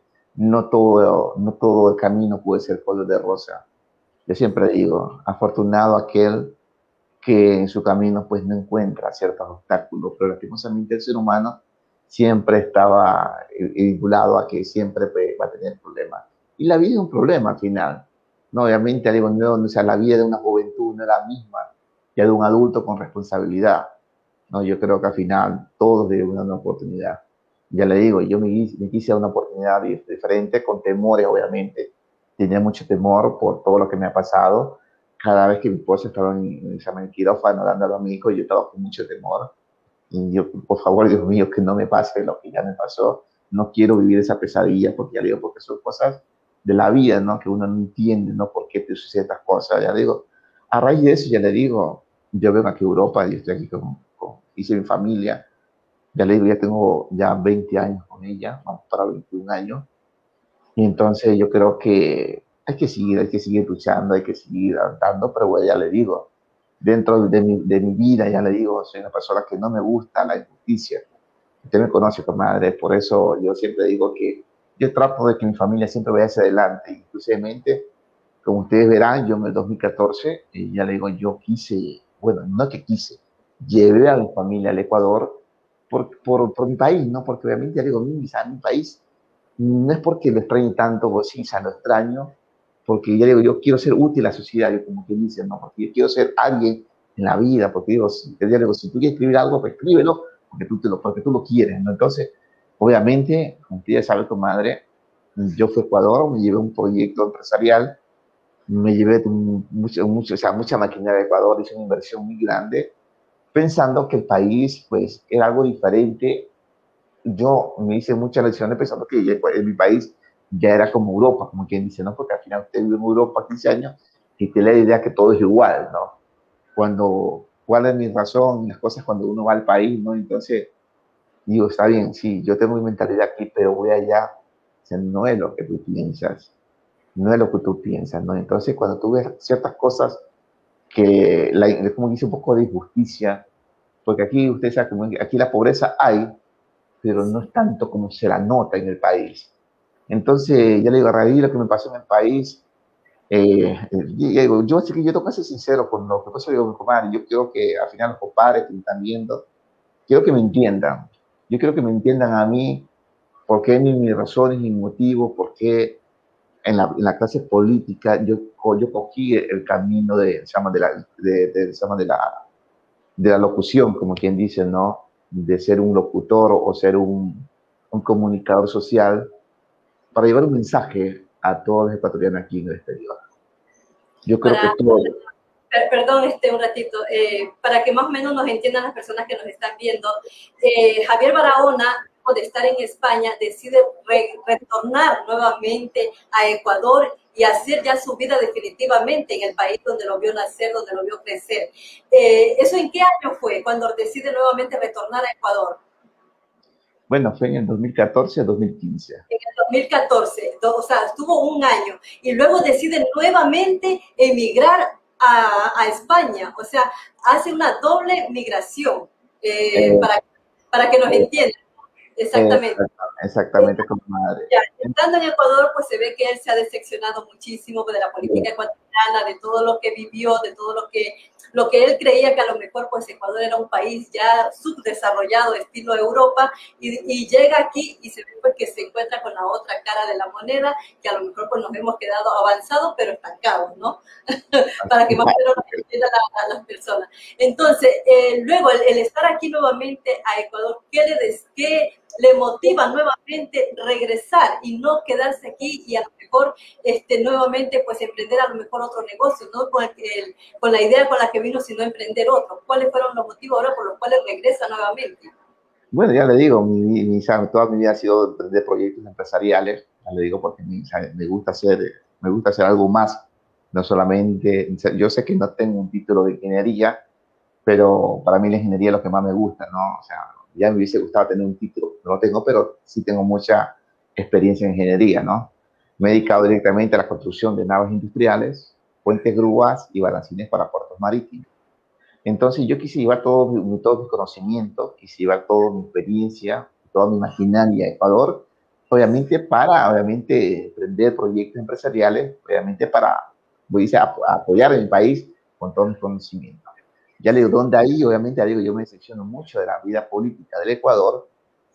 no todo el camino puede ser color de rosa. Yo siempre digo, afortunado aquel que en su camino pues no encuentra ciertos obstáculos, pero lastimosamente el ser humano siempre estaba vinculado a que siempre pues, va a tener problemas. Y la vida es un problema al final. No, obviamente, digo, no, o sea, la vida de una juventud no es la misma que de un adulto con responsabilidad. No, yo creo que al final todos deben una oportunidad. Ya le digo, yo me quise dar una oportunidad diferente, con temores, obviamente. Tenía mucho temor por todo lo que me ha pasado. Cada vez que mi esposa estaba en examen de quirófano dándolo a mi hijo, yo estaba con mucho temor. Y yo, por favor, Dios mío, que no me pase lo que ya me pasó. No quiero vivir esa pesadilla, porque ya digo, porque son cosas de la vida, ¿no? Que uno no entiende, ¿no? ¿Por qué te suceden estas cosas? Ya digo, a raíz de eso, ya le digo, yo vengo aquí a Europa, y estoy aquí hice mi familia, ya le digo, ya tengo ya 20 años con ella, vamos para 21 años, y entonces yo creo que hay que seguir luchando, hay que seguir andando, pero bueno, ya le digo, dentro de mi vida, ya le digo, soy una persona que no me gusta la injusticia. Usted me conoce, comadre, por eso yo siempre digo que yo trato de que mi familia siempre vaya hacia adelante, inclusivemente, como ustedes verán, yo en el 2014, ya le digo, yo quise, bueno, no que quise, llevé a mi familia al Ecuador por mi país, ¿no? Porque obviamente, ya digo, mi país no es porque lo extrañe tanto, o sí, lo extraño, porque ya digo, yo quiero ser útil a la sociedad, yo como que dicen, ¿no? Porque yo quiero ser alguien en la vida, porque digo, ya digo, si tú quieres escribir algo, pues escríbelo, porque tú lo quieres, ¿no? Entonces, obviamente, como usted ya sabe, tu madre, yo fui a Ecuador, me llevé un proyecto empresarial, me llevé o sea, mucha maquinaria de Ecuador, hice una inversión muy grande, pensando que el país, pues, era algo diferente. Yo me hice muchas lecciones pensando que en mi país ya era como Europa, como quien dice, ¿no? Porque al final usted vive en Europa 15 años y tiene la idea que todo es igual, ¿no? ¿Cuál es mi razón? Las cosas cuando uno va al país, ¿no? Entonces, digo, está bien, sí, yo tengo mi mentalidad aquí, pero voy allá O sea, no es lo que tú piensas, no es lo que tú piensas, ¿no? Entonces, cuando tú ves ciertas cosas que, como dice, un poco de injusticia, porque aquí, usted sabe, aquí la pobreza hay, pero no es tanto como se la nota en el país. Entonces, ya le digo, a raíz de lo que me pasó en el país, yo así que yo tengo que ser sincero con lo que pasa, digo, mi comadre, yo quiero que al final los compadres que me están viendo, quiero que me entiendan. Yo quiero que me entiendan a mí, por qué mis razones, mis motivos, por qué en la clase política yo cogí el camino se llama de la locución, como quien dice, ¿no? De ser un locutor o ser un comunicador social para llevar un mensaje a todos los ecuatorianos aquí en el exterior. Yo creo que todo... Perdón, un ratito, para que más o menos nos entiendan las personas que nos están viendo, Javier Barahona, de estar en España, decide retornar nuevamente a Ecuador y hacer ya su vida definitivamente en el país donde lo vio nacer, donde lo vio crecer. ¿Eso en qué año fue, cuando decide nuevamente retornar a Ecuador? Bueno, fue en el 2014 a 2015. En el 2014, o sea, estuvo un año, y luego decide nuevamente emigrar a España, o sea, hace una doble migración, para que nos entiendan. Exactamente. Exactamente, como madre. Ya, estando en Ecuador, pues se ve que él se ha decepcionado muchísimo de la política ecuatoriana, de todo lo que vivió, de todo lo que él creía que a lo mejor pues Ecuador era un país ya subdesarrollado, estilo Europa, y llega aquí y se ve pues que se encuentra con la otra cara de la moneda, que a lo mejor pues nos hemos quedado avanzados, pero estancados, ¿no? Para que más o menos nos entiendan a las personas. Entonces, luego el estar aquí nuevamente a Ecuador, ¿qué le motiva nuevamente regresar y no quedarse aquí y a lo mejor nuevamente pues emprender a lo mejor otro negocio, no con la idea con la que vino, sino emprender otro? ¿Cuáles fueron los motivos ahora por los cuales regresa nuevamente? Bueno, ya le digo, toda mi vida ha sido emprender proyectos empresariales, ya le digo porque me gusta hacer algo más, no solamente, yo sé que no tengo un título de ingeniería, pero para mí la ingeniería es lo que más me gusta, ¿no? O sea, ya me hubiese gustado tener un título, no lo tengo, pero sí tengo mucha experiencia en ingeniería, ¿no? Me he dedicado directamente a la construcción de naves industriales, puentes, grúas y balancines para puertos marítimos. Entonces yo quise llevar todos mis conocimientos, quise llevar toda mi experiencia, toda mi maquinaria a Ecuador, obviamente para emprender proyectos empresariales, obviamente para apoyar a mi país con todos mis conocimientos. Ya le digo, donde ahí, obviamente, digo, yo me decepciono mucho de la vida política del Ecuador,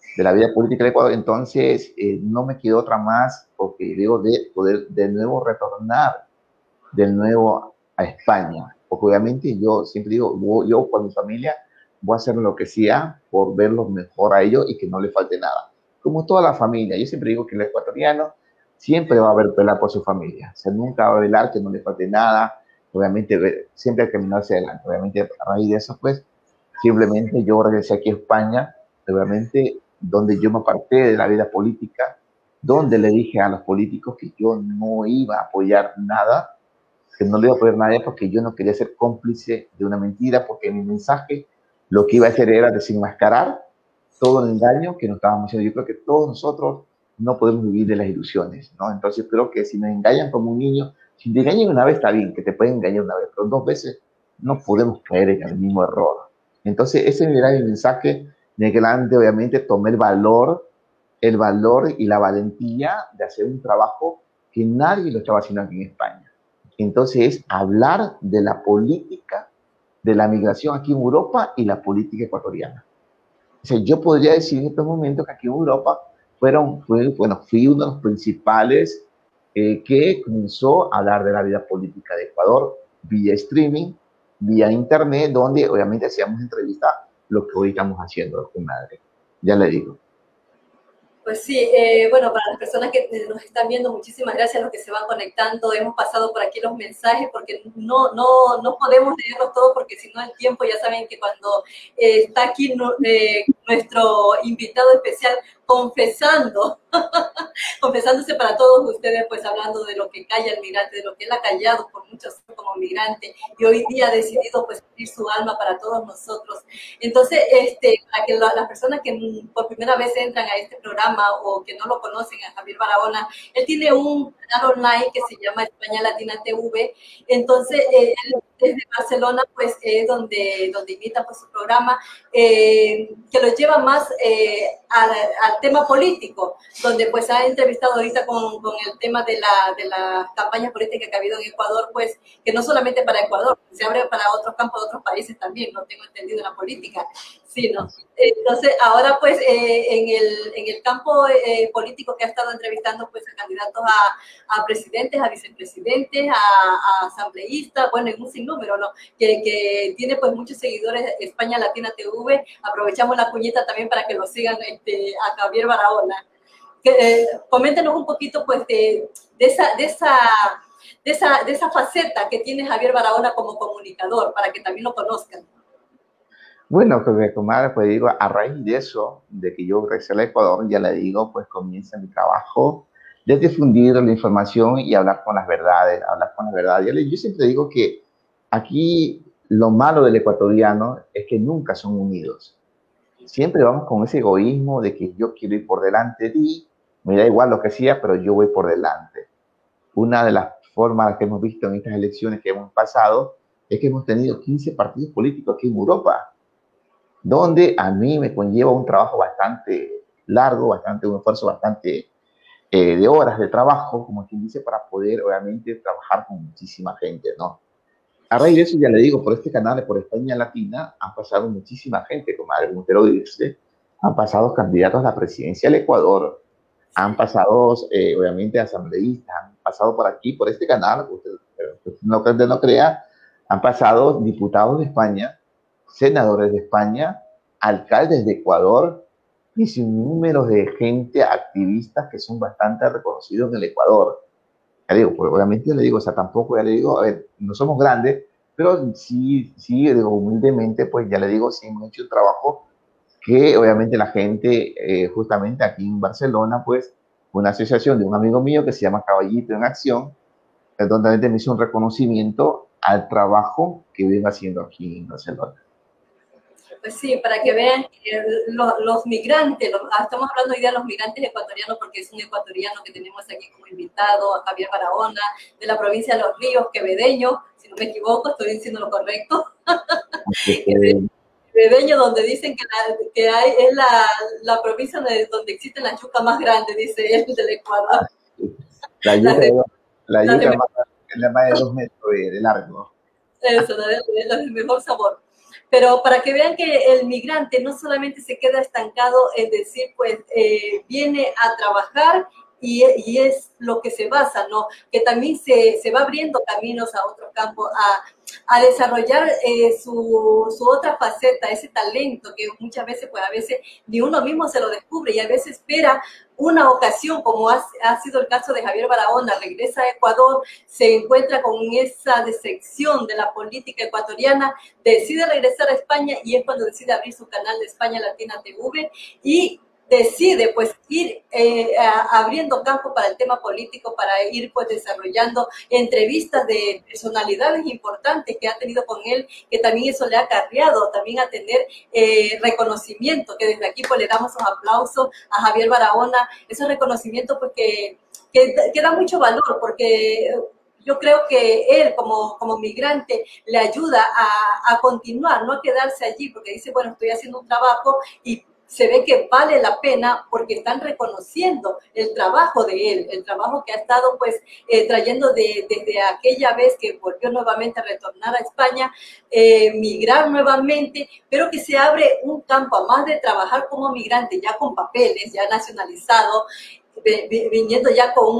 entonces no me quedó otra más, porque digo, de poder de nuevo retornar de nuevo a España, porque obviamente yo siempre digo, yo por mi familia voy a hacer lo que sea por verlos mejor a ellos y que no les falte nada. Como toda la familia, yo siempre digo que el ecuatoriano siempre va a ver velar por su familia, o sea, nunca va a velar que no le falte nada, obviamente siempre hay que caminar hacia adelante. Obviamente a raíz de eso, pues, simplemente yo regresé aquí a España, obviamente, donde yo me aparté de la vida política, donde le dije a los políticos que yo no iba a apoyar nada, que no le iba a apoyar nada porque yo no quería ser cómplice de una mentira, porque mi mensaje lo que iba a hacer era desenmascarar todo el engaño que nos estábamos haciendo. Yo creo que todos nosotros no podemos vivir de las ilusiones, ¿no? Entonces creo que si nos engañan como un niño, si te engañan una vez está bien, que te pueden engañar una vez, pero 2 veces no podemos caer en el mismo error. Entonces ese era mi mensaje de grande, obviamente tomé el valor y la valentía de hacer un trabajo que nadie lo estaba haciendo aquí en España. Entonces es hablar de la política de la migración aquí en Europa y la política ecuatoriana. O sea, yo podría decir en estos momentos que aquí en Europa fui uno de los principales que comenzó a hablar de la vida política de Ecuador vía streaming, vía internet, donde obviamente hacíamos entrevistas, lo que hoy estamos haciendo con madre. Ya le digo. Pues sí, bueno, para las personas que nos están viendo, muchísimas gracias a los que se van conectando. Hemos pasado por aquí los mensajes porque no podemos leerlos todos porque si no el tiempo, ya saben que cuando está aquí nuestro invitado especial, confesando, confesándose para todos ustedes, pues hablando de lo que calla el migrante, de lo que él ha callado por muchos años como migrante y hoy día ha decidido pues abrir su alma para todos nosotros. Entonces, para que las personas que por primera vez entran a este programa o que no lo conocen a Javier Barahona, él tiene un canal online que se llama España Latina TV. Entonces, él desde Barcelona, pues, es donde imita pues, su programa, que lo lleva más al tema político, donde pues ha entrevistado ahorita con el tema de las campañas políticas que ha habido en Ecuador, pues, que no solamente para Ecuador, se abre para otros campos de otros países también, no tengo entendido la política, sino. Entonces, ahora pues en el campo político que ha estado entrevistando pues a candidatos a presidentes, a vicepresidentes, a asambleístas, bueno, en un sinnúmero, ¿no? Que tiene pues muchos seguidores España Latina TV. Aprovechamos la cuñita también para que lo sigan a Javier Barahona. Coméntenos un poquito pues de esa faceta que tiene Javier Barahona como comunicador, para que también lo conozcan. Bueno, comadre, pues digo, a raíz de eso, de que yo regresé al Ecuador, ya le digo, pues comienza mi trabajo de difundir la información y hablar con las verdades, Yo siempre digo que aquí lo malo del ecuatoriano es que nunca son unidos. Siempre vamos con ese egoísmo de que yo quiero ir por delante de ti, me da igual lo que sea, pero yo voy por delante. Una de las formas que hemos visto en estas elecciones que hemos pasado es que hemos tenido 15 partidos políticos aquí en Europa, donde a mí me conlleva un trabajo bastante largo, un esfuerzo bastante de horas de trabajo, como quien dice, para poder obviamente trabajar con muchísima gente, ¿no? A raíz de eso, ya le digo, por este canal, por España Latina, han pasado muchísima gente, como usted lo dice, han pasado candidatos a la presidencia del Ecuador, han pasado, obviamente, asambleístas, han pasado por aquí, por este canal, usted no crea, han pasado diputados de España, senadores de España, alcaldes de Ecuador y sin números de gente, activistas que son bastante reconocidos en el Ecuador. Ya digo, pues obviamente le digo, o sea, tampoco ya le digo, a ver, no somos grandes, pero sí, digo, humildemente, pues ya le digo, sí hemos hecho un trabajo que obviamente la gente, justamente aquí en Barcelona, pues, una asociación de un amigo mío que se llama Caballito en Acción, donde me hizo un reconocimiento al trabajo que vengo haciendo aquí en Barcelona. Pues sí, para que vean los migrantes, estamos hablando hoy de los migrantes ecuatorianos porque es un ecuatoriano que tenemos aquí como invitado, a Javier Barahona, de la provincia de Los Ríos, quevedeño, si no me equivoco, estoy diciendo lo correcto. Quevedeño, donde dicen que es la provincia donde existen las yucas más grandes, dice él, del Ecuador. La yuca más de 2 metros de largo. Eso, la de mejor sabor. Pero para que vean que el migrante no solamente se queda estancado, es decir, pues viene a trabajar y es lo que se basa, ¿no? Que también se va abriendo caminos a otros campos, a desarrollar su otra faceta, ese talento que muchas veces, pues a veces ni uno mismo se lo descubre y a veces espera una ocasión, como ha sido el caso de Javier Barahona, regresa a Ecuador, se encuentra con esa decepción de la política ecuatoriana, decide regresar a España y es cuando decide abrir su canal de España Latina TV y decide pues ir abriendo campo para el tema político, para ir pues desarrollando entrevistas de personalidades importantes que ha tenido con él, que también eso le ha acarreado también a tener reconocimiento, que desde aquí pues le damos un aplauso a Javier Barahona, esos reconocimientos pues que da mucho valor, porque yo creo que él como migrante le ayuda a continuar, no a quedarse allí, porque dice, bueno, estoy haciendo un trabajo y se ve que vale la pena porque están reconociendo el trabajo de él, el trabajo que ha estado pues trayendo desde aquella vez que volvió nuevamente a retornar a España, migrar nuevamente, pero que se abre un campo, a más de trabajar como migrante, ya con papeles, ya nacionalizado, viniendo ya con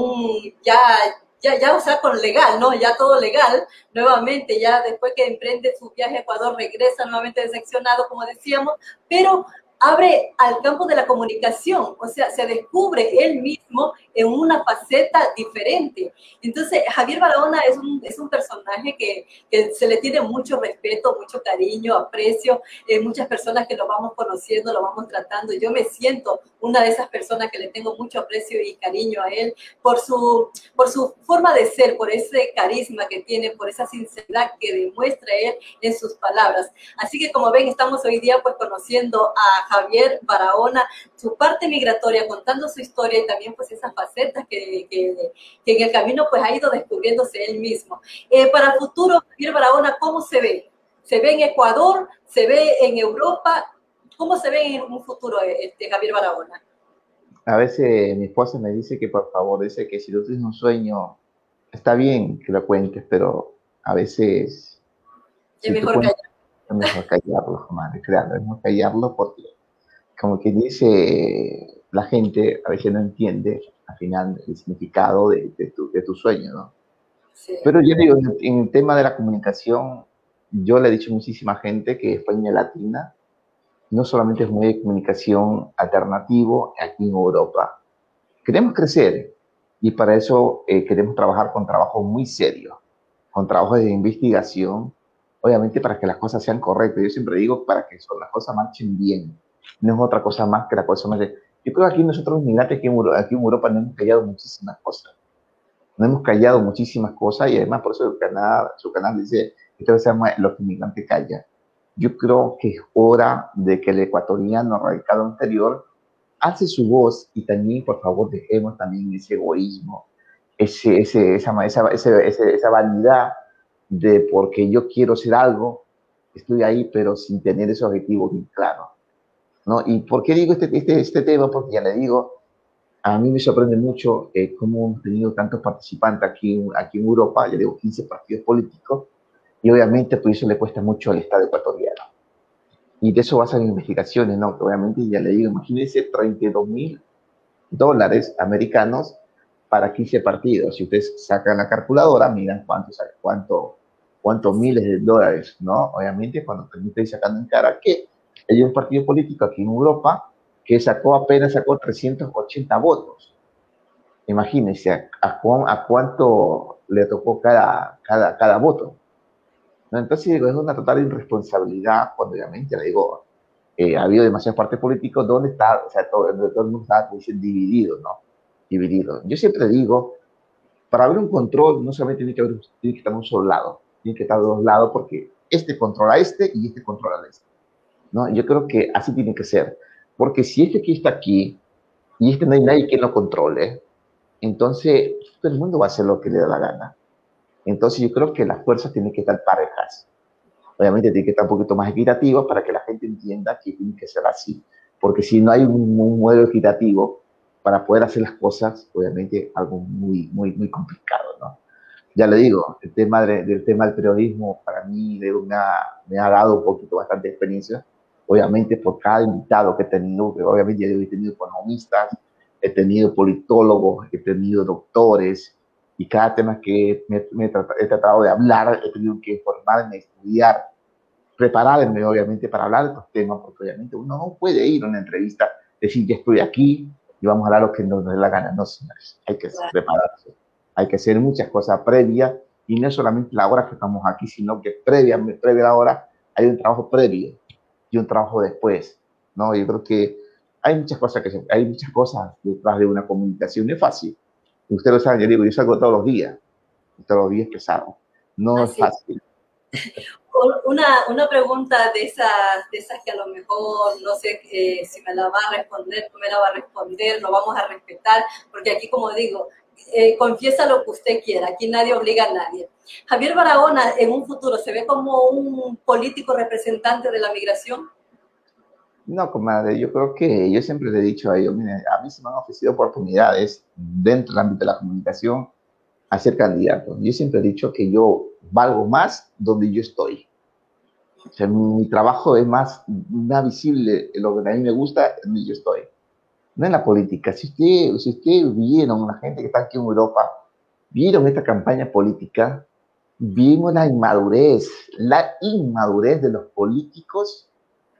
o sea, con legal, ¿no? Ya todo legal, nuevamente, ya después que emprende su viaje a Ecuador, regresa nuevamente decepcionado, como decíamos, pero abre al campo de la comunicación, o sea, se descubre él mismo en una faceta diferente. Entonces, Javier Barahona es un personaje que se le tiene mucho respeto, mucho cariño, aprecio, muchas personas que lo vamos conociendo, lo vamos tratando. Yo me siento una de esas personas que le tengo mucho aprecio y cariño a él por su forma de ser, por ese carisma que tiene, por esa sinceridad que demuestra él en sus palabras. Así que, como ven, estamos hoy día pues conociendo a Javier Barahona, su parte migratoria, contando su historia y también pues esas facetas que en el camino pues ha ido descubriéndose él mismo. Para el futuro, Javier Barahona, ¿cómo se ve? ¿Se ve en Ecuador? ¿Se ve en Europa? ¿Cómo se ve en un futuro Javier Barahona? A veces mi esposa me dice que por favor, dice que si tú tienes un sueño, está bien que lo cuentes, pero a veces Es mejor callar. Es mejor callarlo, madre, claro, es mejor callarlo porque, como que dice, la gente a veces no entiende al final el significado de tu sueño, ¿no? Sí. Pero yo digo, en el tema de la comunicación, yo le he dicho a muchísima gente que España Latina no solamente es un medio de comunicación alternativo aquí en Europa. Queremos crecer y para eso queremos trabajar con trabajos muy serios, con trabajos de investigación, obviamente para que las cosas sean correctas. Yo siempre digo para que las cosas marchen bien. No es otra cosa más que la cosa más. Yo creo que aquí nosotros los migrantes aquí en Europa no hemos callado muchísimas cosas. No hemos callado muchísimas cosas y además por eso su canal dice que se llama Los Inmigrantes Callan. Yo creo que es hora de que el ecuatoriano radicado anterior alce su voz y también, por favor, dejemos también ese egoísmo, esa vanidad de porque yo quiero ser algo, estoy ahí, pero sin tener ese objetivo bien claro, ¿no? ¿Y por qué digo este tema? Porque ya le digo, a mí me sorprende mucho cómo hemos tenido tantos participantes aquí en Europa, ya digo, 15 partidos políticos, y obviamente pues eso le cuesta mucho al Estado ecuatoriano. Y de eso basan investigaciones, ¿no? Que obviamente ya le digo, imagínense $32,000 americanos para 15 partidos. Si ustedes sacan la calculadora, miran cuántos miles de dólares, ¿no? Obviamente cuando terminen sacando en cara que hay un partido político aquí en Europa que apenas sacó 380 votos. Imagínense a cuánto le tocó cada voto. ¿No? Entonces digo, es una total irresponsabilidad cuando obviamente le digo, ha habido demasiados partidos políticos donde está, o sea, todo el mundo está dividido, ¿no? Dividido. Yo siempre digo, para haber un control no solamente tiene que estar en un solo lado, tiene que estar de dos lados porque este controla a este y este controla a este, ¿no? Yo creo que así tiene que ser, porque si este aquí está aquí y este no hay nadie que lo controle, entonces todo el mundo va a hacer lo que le da la gana. Entonces yo creo que las fuerzas tienen que estar parejas. Obviamente tiene que estar un poquito más equitativo para que la gente entienda que tiene que ser así. Porque si no hay un modelo equitativo para poder hacer las cosas, obviamente algo muy complicado, ¿no? Ya le digo, el tema del periodismo para mí me ha dado un poquito bastante experiencia. Obviamente por cada invitado que he tenido, obviamente yo he tenido economistas, he tenido politólogos, he tenido doctores, y cada tema que he tratado de hablar, he tenido que informarme, estudiar, prepararme, obviamente, para hablar de estos temas, porque obviamente uno no puede ir a una entrevista, decir, ya estoy aquí y vamos a hablar lo que nos dé la gana. No, señores, hay que prepararse. Hay que hacer muchas cosas previas, y no solamente la hora que estamos aquí, sino que previa a la hora hay un trabajo previo y un trabajo después, ¿no? Yo creo que hay muchas cosas detrás de una comunicación. No es fácil. Usted lo sabe, yo digo, yo salgo todos los días es pesado, no es fácil. Una pregunta de esas que a lo mejor no sé si me la va a responder, no me la va a responder, lo vamos a respetar, porque aquí, como digo, confiesa lo que usted quiera, aquí nadie obliga a nadie. Javier Barahona en un futuro se ve como un político representante de la migración. No, comadre, yo creo que yo siempre le he dicho a ellos, mire, a mí se me han ofrecido oportunidades dentro del ámbito de la comunicación a ser candidato. Yo siempre he dicho que yo valgo más donde yo estoy. O sea, mi trabajo es más visible, lo que a mí me gusta, es donde yo estoy. No en la política. Si ustedes vieron, la gente que está aquí en Europa, vieron esta campaña política, vimos la inmadurez de los políticos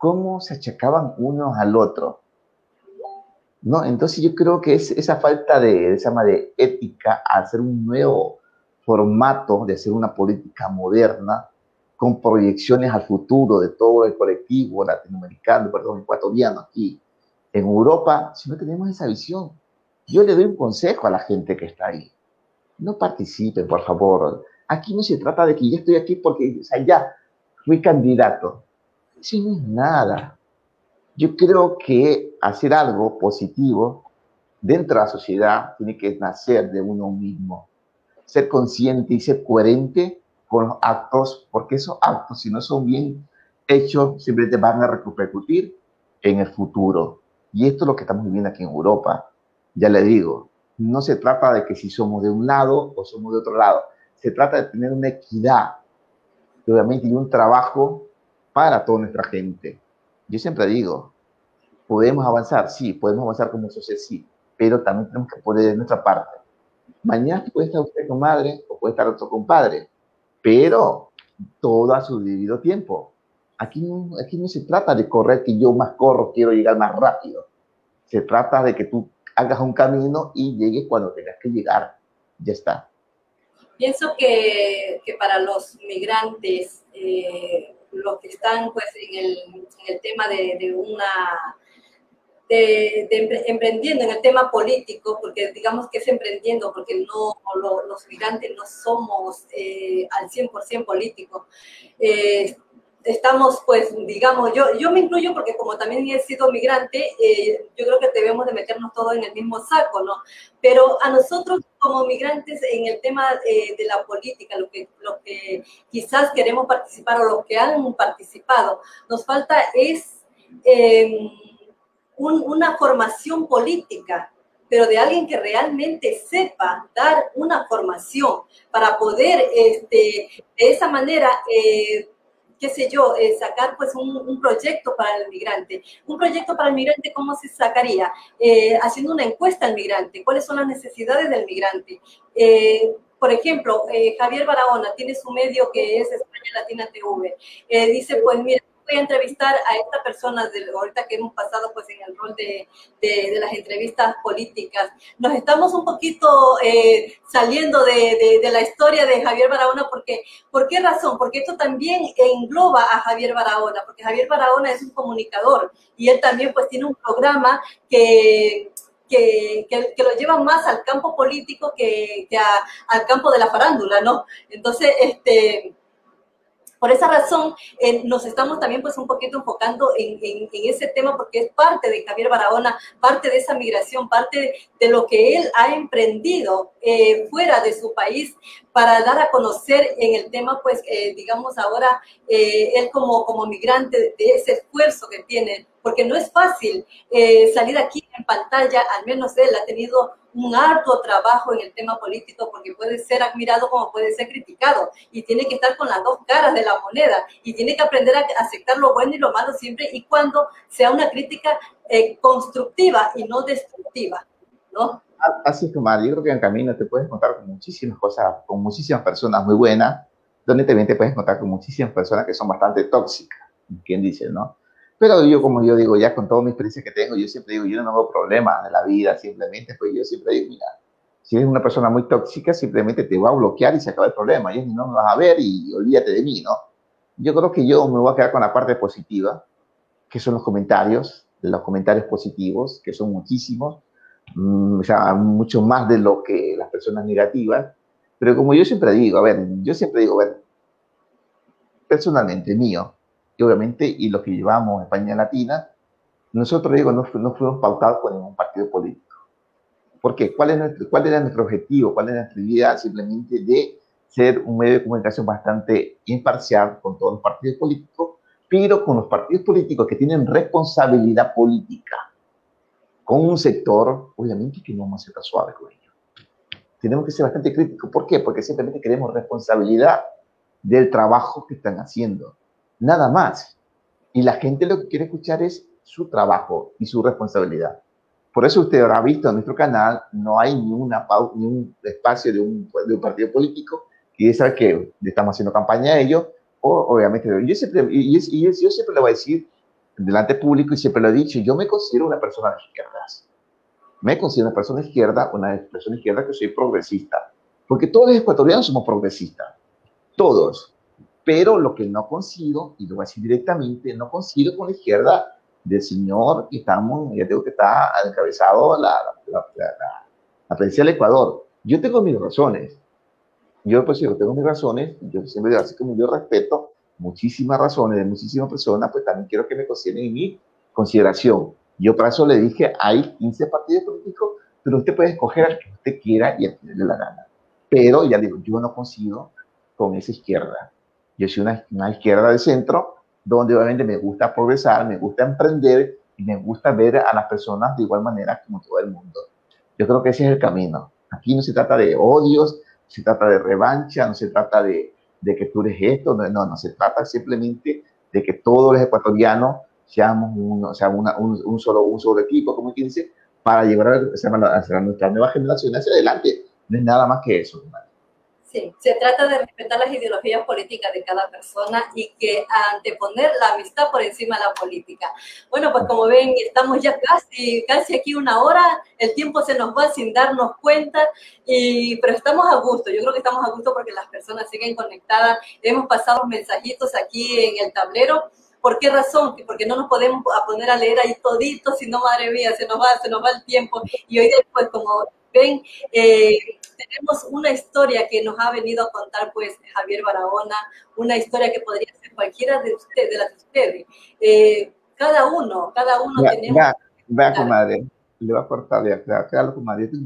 cómo se achacaban unos al otro, ¿no? Entonces yo creo que es esa falta de ética, al hacer un nuevo formato de hacer una política moderna, con proyecciones al futuro de todo el colectivo latinoamericano, perdón, ecuatoriano aquí en Europa, si no tenemos esa visión. Yo le doy un consejo a la gente que está ahí. No participen, por favor. Aquí no se trata de que yo estoy aquí porque, o sea, ya fui candidato. Eso no es nada. Yo creo que hacer algo positivo dentro de la sociedad tiene que nacer de uno mismo. Ser consciente y ser coherente con los actos, porque esos actos, si no son bien hechos, siempre te van a repercutir en el futuro. Y esto es lo que estamos viviendo aquí en Europa. Ya le digo, no se trata de que si somos de un lado o somos de otro lado. Se trata de tener una equidad, obviamente, y un trabajo para toda nuestra gente. Yo siempre digo, podemos avanzar, sí, podemos avanzar como sociedad, sí, pero también tenemos que poner de nuestra parte. Mañana puede estar usted con madre o puede estar otro compadre, pero todo a su debido tiempo. Aquí no se trata de correr, que yo más corro, quiero llegar más rápido. Se trata de que tú hagas un camino y llegues cuando tengas que llegar. Ya está. Pienso que para los migrantes, los que están pues en el tema emprendiendo en el tema político, porque digamos que es emprendiendo, porque los migrantes no somos al 100% políticos. Estamos, pues, digamos, yo me incluyo porque como también he sido migrante, yo creo que debemos de meternos todos en el mismo saco, ¿no? Pero a nosotros como migrantes en el tema de la política, lo que quizás queremos participar o los que han participado, nos falta es una formación política, pero de alguien que realmente sepa dar una formación para poder, de esa manera, qué sé yo, sacar pues un proyecto para el migrante. Un proyecto para el migrante, ¿cómo se sacaría? Haciendo una encuesta al migrante. ¿Cuáles son las necesidades del migrante? Por ejemplo, Javier Barahona tiene su medio que es España Latina TV. Dice, pues mira, voy a entrevistar a esta persona, ahorita que hemos pasado pues en el rol de las entrevistas políticas. Nos estamos un poquito saliendo de la historia de Javier Barahona, porque, ¿por qué razón? Porque esto también engloba a Javier Barahona, porque Javier Barahona es un comunicador y él también pues tiene un programa que lo lleva más al campo político que al campo de la farándula, ¿no? Entonces, por esa razón, nos estamos también pues un poquito enfocando en ese tema, porque es parte de Javier Barahona, parte de esa migración, parte de lo que él ha emprendido fuera de su país para dar a conocer en el tema, pues, digamos ahora, él como migrante, de ese esfuerzo que tiene, porque no es fácil salir aquí en pantalla, al menos él ha tenido un harto trabajo en el tema político, porque puede ser admirado como puede ser criticado, y tiene que estar con las dos caras de la moneda, y tiene que aprender a aceptar lo bueno y lo malo siempre y cuando sea una crítica constructiva y no destructiva, ¿no? Así es, Tomás. Yo creo que en camino te puedes encontrar con muchísimas cosas, con muchísimas personas muy buenas, donde también te puedes encontrar con muchísimas personas que son bastante tóxicas, quien dice, ¿no? Pero yo, como yo digo, ya con toda mi experiencia que tengo, yo siempre digo, yo no tengo problemas de la vida, simplemente, pues yo siempre digo, mira, si eres una persona muy tóxica, simplemente te va a bloquear y se acaba el problema, y no me vas a ver y olvídate de mí, ¿no? Yo creo que yo me voy a quedar con la parte positiva, que son los comentarios positivos, que son muchísimos, o sea, mucho más de lo que las personas negativas, pero como yo siempre digo, a ver, personalmente mío, y obviamente, y los que llevamos España Latina, nosotros, digo, no fuimos pautados por ningún partido político. ¿Por qué? ¿Cuál era nuestro objetivo? ¿Cuál era nuestra idea? Simplemente de ser un medio de comunicación bastante imparcial con todos los partidos políticos, pero con los partidos políticos que tienen responsabilidad política con un sector, obviamente que no vamos a ser suave con ellos. Tenemos que ser bastante críticos. ¿Por qué? Porque simplemente queremos responsabilidad del trabajo que están haciendo. Nada más. Y la gente lo que quiere escuchar es su trabajo y su responsabilidad. Por eso usted habrá visto en nuestro canal, no hay ni un espacio de un partido político que sabe que le estamos haciendo campaña a ellos, o obviamente yo siempre le voy a decir delante público y siempre lo he dicho, yo me considero una persona de izquierdas. Me considero una persona de izquierda que soy progresista. Porque todos los ecuatorianos somos progresistas. Todos. Pero lo que no coincido, y lo voy a decir directamente, no coincido con la izquierda del señor que estamos, ya digo que está encabezado la presidencia del Ecuador. Yo tengo mis razones. Yo pues yo tengo mis razones, yo siempre digo, así como yo respeto muchísimas razones de muchísimas personas, pues también quiero que me consideren en mi consideración. Yo para eso le dije, hay 15 partidos políticos, pero usted puede escoger al que usted quiera y al que le dé la gana. Pero ya digo, yo no coincido con esa izquierda. Yo soy una izquierda de centro, donde obviamente me gusta progresar, me gusta emprender y me gusta ver a las personas de igual manera como todo el mundo. Yo creo que ese es el camino. Aquí no se trata de odios, no se trata de revancha, no se trata de que tú eres esto, no, se trata simplemente de que todos los ecuatorianos seamos un solo equipo, como quien dice, para llevar a nuestras nuevas generaciones hacia adelante. No es nada más que eso, hermano. Sí, se trata de respetar las ideologías políticas de cada persona y que anteponer la amistad por encima de la política. Bueno, pues como ven, estamos ya casi aquí una hora, el tiempo se nos va sin darnos cuenta, pero estamos a gusto, yo creo que estamos a gusto porque las personas siguen conectadas, hemos pasado mensajitos aquí en el tablero. ¿Por qué razón? Porque no nos podemos poner a leer ahí toditos, sino madre mía, se nos va el tiempo. Y hoy después, como ven, tenemos una historia que nos ha venido a contar pues Javier Barahona, una historia que podría ser cualquiera de ustedes, de las de ustedes. Cada uno tenemos... Vea, comadre, le voy a cortar, claro, comadre, yo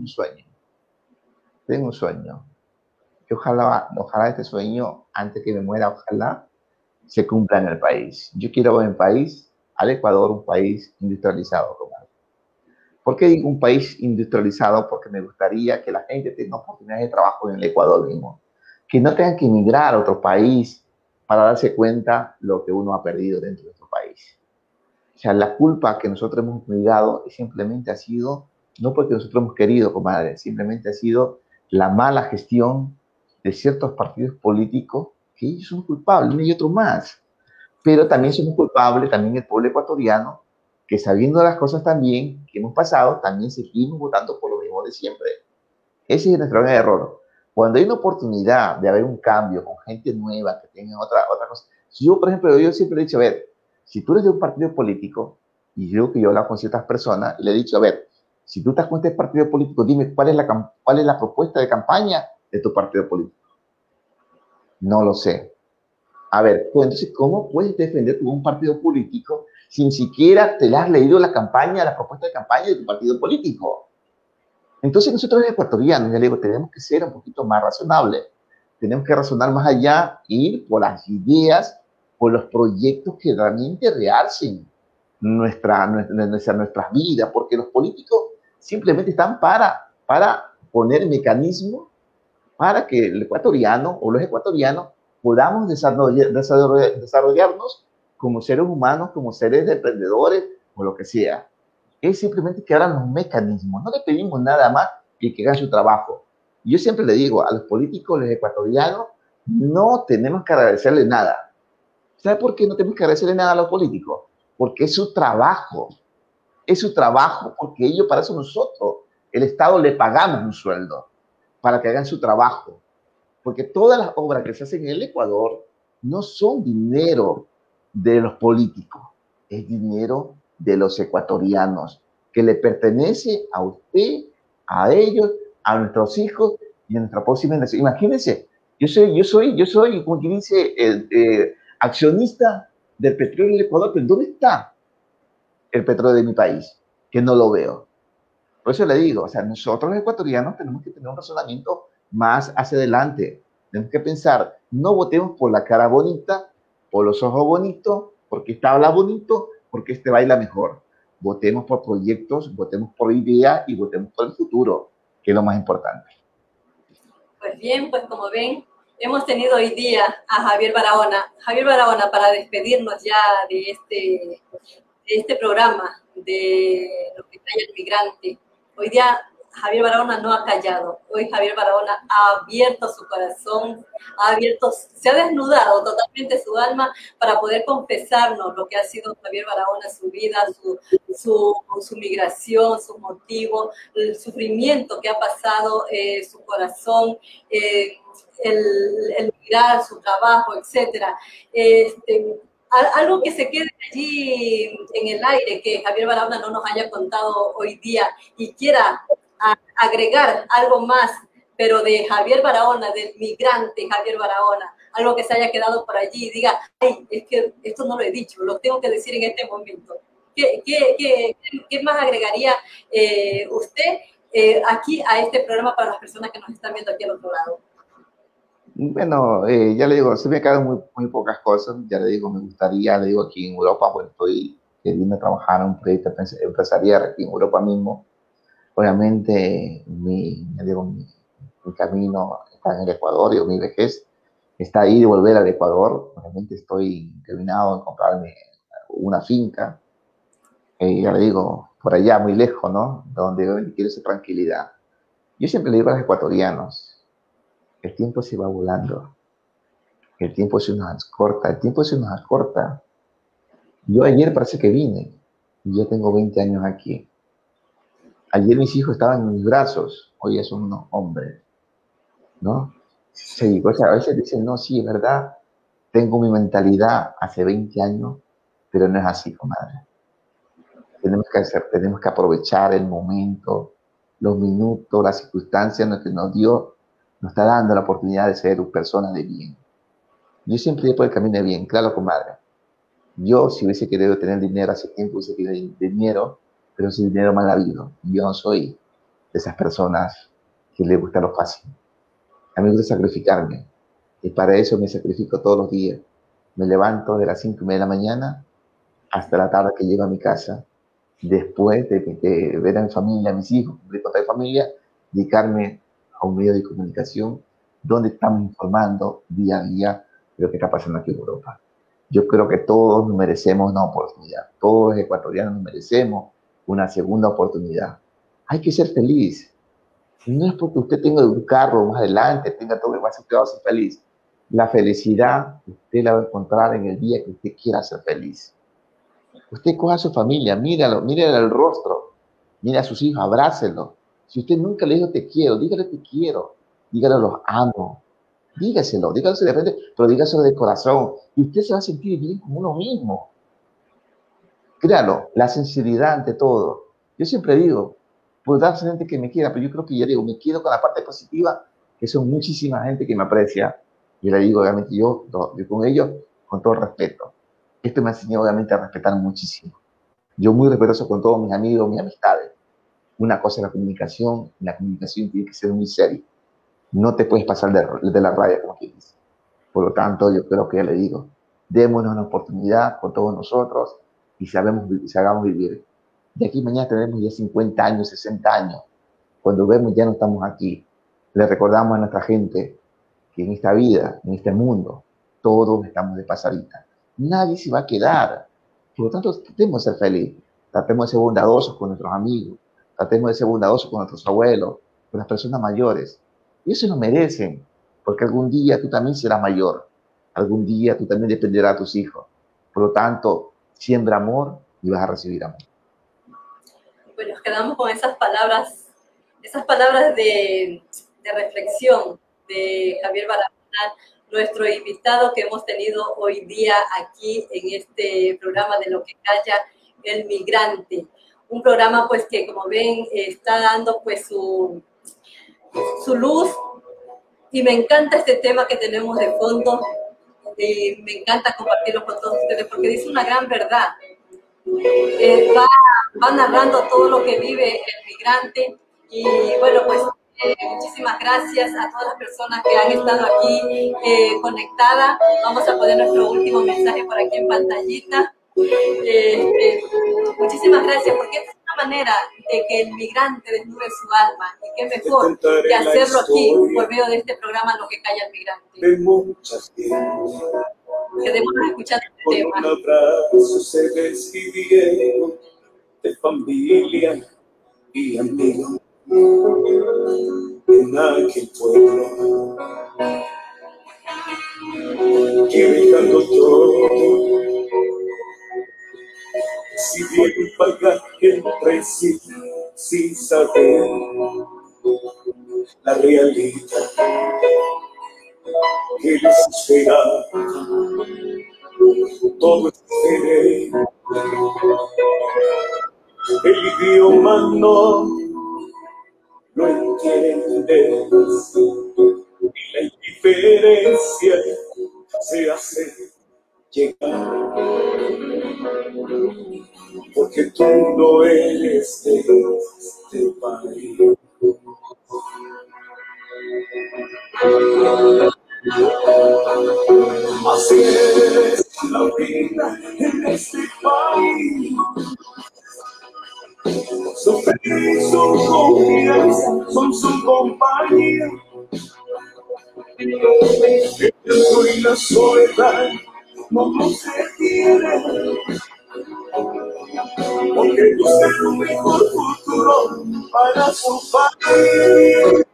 tengo un sueño, que ojalá este sueño, antes que me muera, ojalá se cumpla en el país. Yo quiero ver en país, al Ecuador, un país industrializado, comadre. ¿Por qué digo un país industrializado? Porque me gustaría que la gente tenga oportunidades de trabajo en el Ecuador mismo. Que no tengan que emigrar a otro país para darse cuenta lo que uno ha perdido dentro de nuestro país. O sea, la culpa que nosotros hemos migrado simplemente ha sido, no porque nosotros hemos querido, comadre, simplemente ha sido la mala gestión de ciertos partidos políticos que ellos son culpables, no hay otro más. Pero también somos culpables, también el pueblo ecuatoriano, que sabiendo las cosas también que hemos pasado, también seguimos votando por lo mismo de siempre. Ese es nuestro gran error. Cuando hay una oportunidad de haber un cambio con gente nueva que tenga otra cosa. Si yo, por ejemplo, yo siempre he dicho, a ver, si tú eres de un partido político, y yo que yo hablo con ciertas personas, y le he dicho, a ver, si tú estás con este partido político, dime cuál es la propuesta de campaña de tu partido político. No lo sé. A ver, pues entonces, ¿cómo puedes defender un partido político sin siquiera te le has leído la propuesta de campaña de tu partido político? Entonces nosotros los ecuatorianos, ya le digo, tenemos que ser un poquito más razonables. Tenemos que razonar más allá, ir por las ideas, por los proyectos que realmente realcen nuestras vidas, porque los políticos simplemente están para poner mecanismos para que el ecuatoriano o los ecuatorianos podamos desarrollarnos como seres humanos, como seres de emprendedores o lo que sea. Es simplemente que hagan los mecanismos. No le pedimos nada más que hagan su trabajo. Yo siempre le digo a los políticos, los ecuatorianos, no tenemos que agradecerle nada. ¿Sabe por qué no tenemos que agradecerle nada a los políticos? Porque es su trabajo. Es su trabajo porque ellos, para eso nosotros, el Estado, le pagamos un sueldo para que hagan su trabajo. Porque todas las obras que se hacen en el Ecuador no son dinero de los políticos, es dinero de los ecuatorianos, que le pertenece a usted, a ellos, a nuestros hijos y a nuestra próxima generación. Imagínense, yo soy, como quien dice, accionista del petróleo del Ecuador, pero ¿dónde está el petróleo de mi país? Que no lo veo. Por eso le digo, o sea, nosotros los ecuatorianos tenemos que tener un razonamiento más hacia adelante. Tenemos que pensar, no votemos por la cara bonita, por los ojos bonitos, porque este habla bonito, porque este baila mejor. Votemos por proyectos, votemos por ideas y votemos por el futuro, que es lo más importante. Pues bien, pues como ven, hemos tenido hoy día a Javier Barahona. Javier Barahona, para despedirnos ya de este programa de Lo que trae el migrante. Hoy día Javier Barahona no ha callado. Hoy Javier Barahona ha abierto su corazón, se ha desnudado totalmente su alma para poder confesarnos lo que ha sido Javier Barahona, su vida, su migración, sus motivos, el sufrimiento que ha pasado, su corazón, el mirar, su trabajo, etc. Algo que se quede allí en el aire, que Javier Barahona no nos haya contado hoy día y quiera agregar algo más, pero de Javier Barahona, del migrante Javier Barahona, algo que se haya quedado por allí y diga, ay, es que esto no lo he dicho, lo tengo que decir en este momento. ¿Qué más agregaría usted aquí a este programa para las personas que nos están viendo aquí al otro lado? Bueno, ya le digo, se me quedan muy pocas cosas. Ya le digo, me gustaría, le digo, aquí en Europa, pues estoy queriendo trabajar en un proyecto empresarial aquí en Europa mismo. Obviamente, mi camino está en el Ecuador y mi vejez está ahí de volver al Ecuador. Obviamente estoy determinado en comprarme una finca, ya le digo, por allá muy lejos, ¿no? Donde quiero esa tranquilidad. Yo siempre le digo a los ecuatorianos, el tiempo se va volando, el tiempo se nos corta, el tiempo se nos corta. Yo ayer parece que vine, y yo tengo 20 años aquí. Ayer mis hijos estaban en mis brazos, hoy ya son unos hombres, ¿no? Sí, o sea, a veces dicen, no, sí, es verdad, tengo mi mentalidad hace 20 años, pero no es así, comadre. Tenemos que aprovechar el momento, los minutos, las circunstancias que nos dio, nos está dando la oportunidad de ser personas de bien. Yo siempre voy por el camino de bien, claro, comadre. Yo, si hubiese querido tener dinero hace tiempo, hubiese querido dinero, pero ese dinero mal habido. Yo no soy de esas personas que les gusta lo fácil. A mí me gusta sacrificarme. Y para eso me sacrifico todos los días. Me levanto de las 5:30 de la mañana hasta la tarde que llego a mi casa. Después de ver a mi familia, a mis hijos, cumplir con mi familia, dedicarme a un medio de comunicación donde estamos informando día a día de lo que está pasando aquí en Europa. Yo creo que todos nos merecemos una oportunidad. Todos los ecuatorianos nos merecemos una segunda oportunidad. Hay que ser feliz. No es porque usted tenga un carro más adelante, tenga todo lo demás, usted va a ser feliz. La felicidad usted la va a encontrar en el día que usted quiera ser feliz. Usted coja a su familia, míralo, mírale el rostro, mire a sus hijos, abrácelo. Si usted nunca le dijo te quiero, dígale te quiero, dígale los amo, dígaselo de frente, pero dígaselo de corazón. Y usted se va a sentir bien con uno mismo. Créalo, la sinceridad ante todo. Yo siempre digo, pues darse gente que me quiera, pero yo creo que ya digo, me quedo con la parte positiva, que son muchísima gente que me aprecia. Y le digo, obviamente, yo con ellos, con todo respeto. Esto me ha enseñado, obviamente, a respetar muchísimo. Yo muy respetuoso con todos mis amigos, mis amistades. Una cosa es la comunicación tiene que ser muy seria. No te puedes pasar de la raya, como quien dice. Por lo tanto, yo creo que ya le digo, démonos una oportunidad con todos nosotros y hagamos vivir. De aquí mañana tenemos ya 50 años, 60 años. Cuando vemos ya no estamos aquí. Le recordamos a nuestra gente que en esta vida, en este mundo, todos estamos de pasadita. Nadie se va a quedar. Por lo tanto, tratemos de ser felices. Tratemos de ser bondadosos con nuestros amigos. Tratemos de ser bondadosos con nuestros abuelos, con las personas mayores. Y eso lo merecen, porque algún día tú también serás mayor. Algún día tú también dependerás de tus hijos. Por lo tanto, siembra amor y vas a recibir amor. Pues nos quedamos con esas palabras de reflexión de Javier Barahona, nuestro invitado que hemos tenido hoy día aquí en este programa de Lo que calla el migrante. Un programa pues que, como ven, está dando pues su luz, y me encanta este tema que tenemos de fondo y me encanta compartirlo con todos ustedes porque dice una gran verdad. Va narrando todo lo que vive el migrante y bueno, pues muchísimas gracias a todas las personas que han estado aquí conectadas. Vamos a poner nuestro último mensaje por aquí en pantallita. Muchísimas gracias, porque es una manera de que el migrante desnude su alma, y qué mejor que hacerlo aquí por medio de este programa Lo que calla el migrante. Quedémonos escuchando este tema. Un abrazo se despidieron de familia y amigos. en aquel pueblo, que dejando todo, decidieron pagar el precio sin saber la realidad que les esperaba. Todo esperé, el idioma no lo entiendes, y la indiferencia se hace llegar, porque tú no eres de este país. Así es la vida en este país. Son felices, son confianza, son su compañía. El tiempo y la soledad no se quieren, porque buscan un mejor futuro para su país.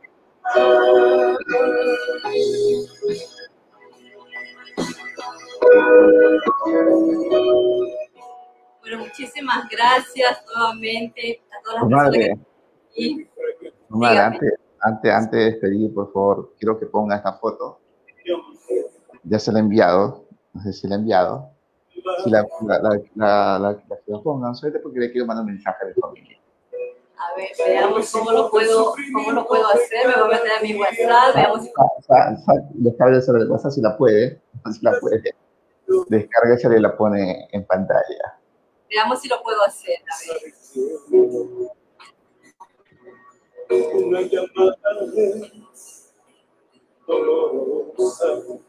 Bueno, muchísimas gracias nuevamente a todas las personas que están aquí. Antes de despedir, por favor, quiero que ponga esta foto. Ya se la he enviado, no sé si la he enviado. Si la pongan, solamente porque le quiero mandar un mensaje de familia. A ver, veamos cómo lo puedo hacer. Me voy a meter a mi WhatsApp, veamos si... Descárguese de WhatsApp si la puede. Descárguese y la pone en pantalla. Veamos si lo puedo hacer. A ver. Una llamada dolorosa,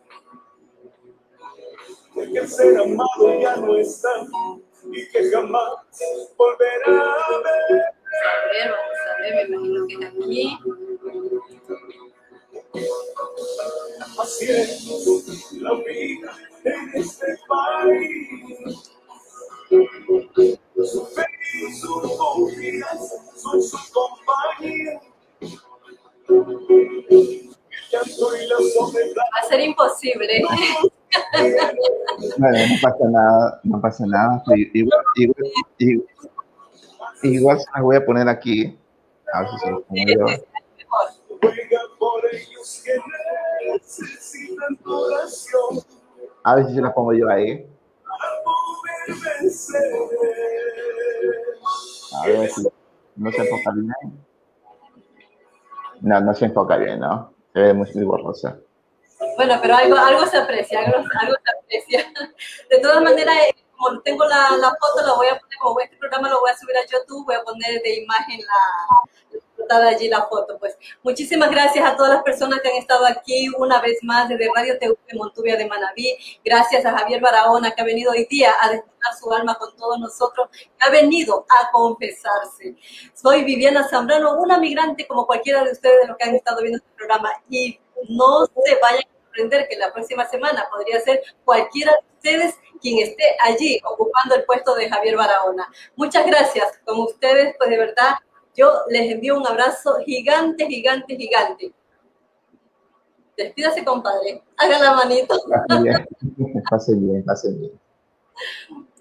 de que el ser amado ya no está y que jamás volverá a ver. Vamos a ver, me imagino que es aquí. Así es la vida en este país. Su fe y su confianza son su compañía. El llanto y la soledad. Va a ser imposible. Bueno, no pasa nada. Igual se las voy a poner aquí. A ver si se los pongo yo. Juega por ellos que necesitan oración. A ver si se las pongo yo ahí. A ver si no se enfoca bien. No se enfoca bien, ¿no? Se ve muy borrosa. Bueno, pero algo se aprecia, algo se aprecia. De todas maneras, como tengo la foto, la voy a poner, como este programa lo voy a subir a YouTube, voy a poner de imagen la allí la foto. Pues muchísimas gracias a todas las personas que han estado aquí una vez más desde Radio TV Montuvia de Manabí. Gracias a Javier Barahona, que ha venido hoy día a despertar su alma con todos nosotros, que ha venido a confesarse. Soy Viviana Zambrano, una migrante como cualquiera de ustedes, los que han estado viendo este programa, y no se vayan a sorprender que la próxima semana podría ser cualquiera de ustedes quien esté allí ocupando el puesto de Javier Barahona. Muchas gracias. Con ustedes, pues de verdad, yo les envío un abrazo gigante, gigante, gigante. Despídase, compadre. Haga la manito. Pasen bien.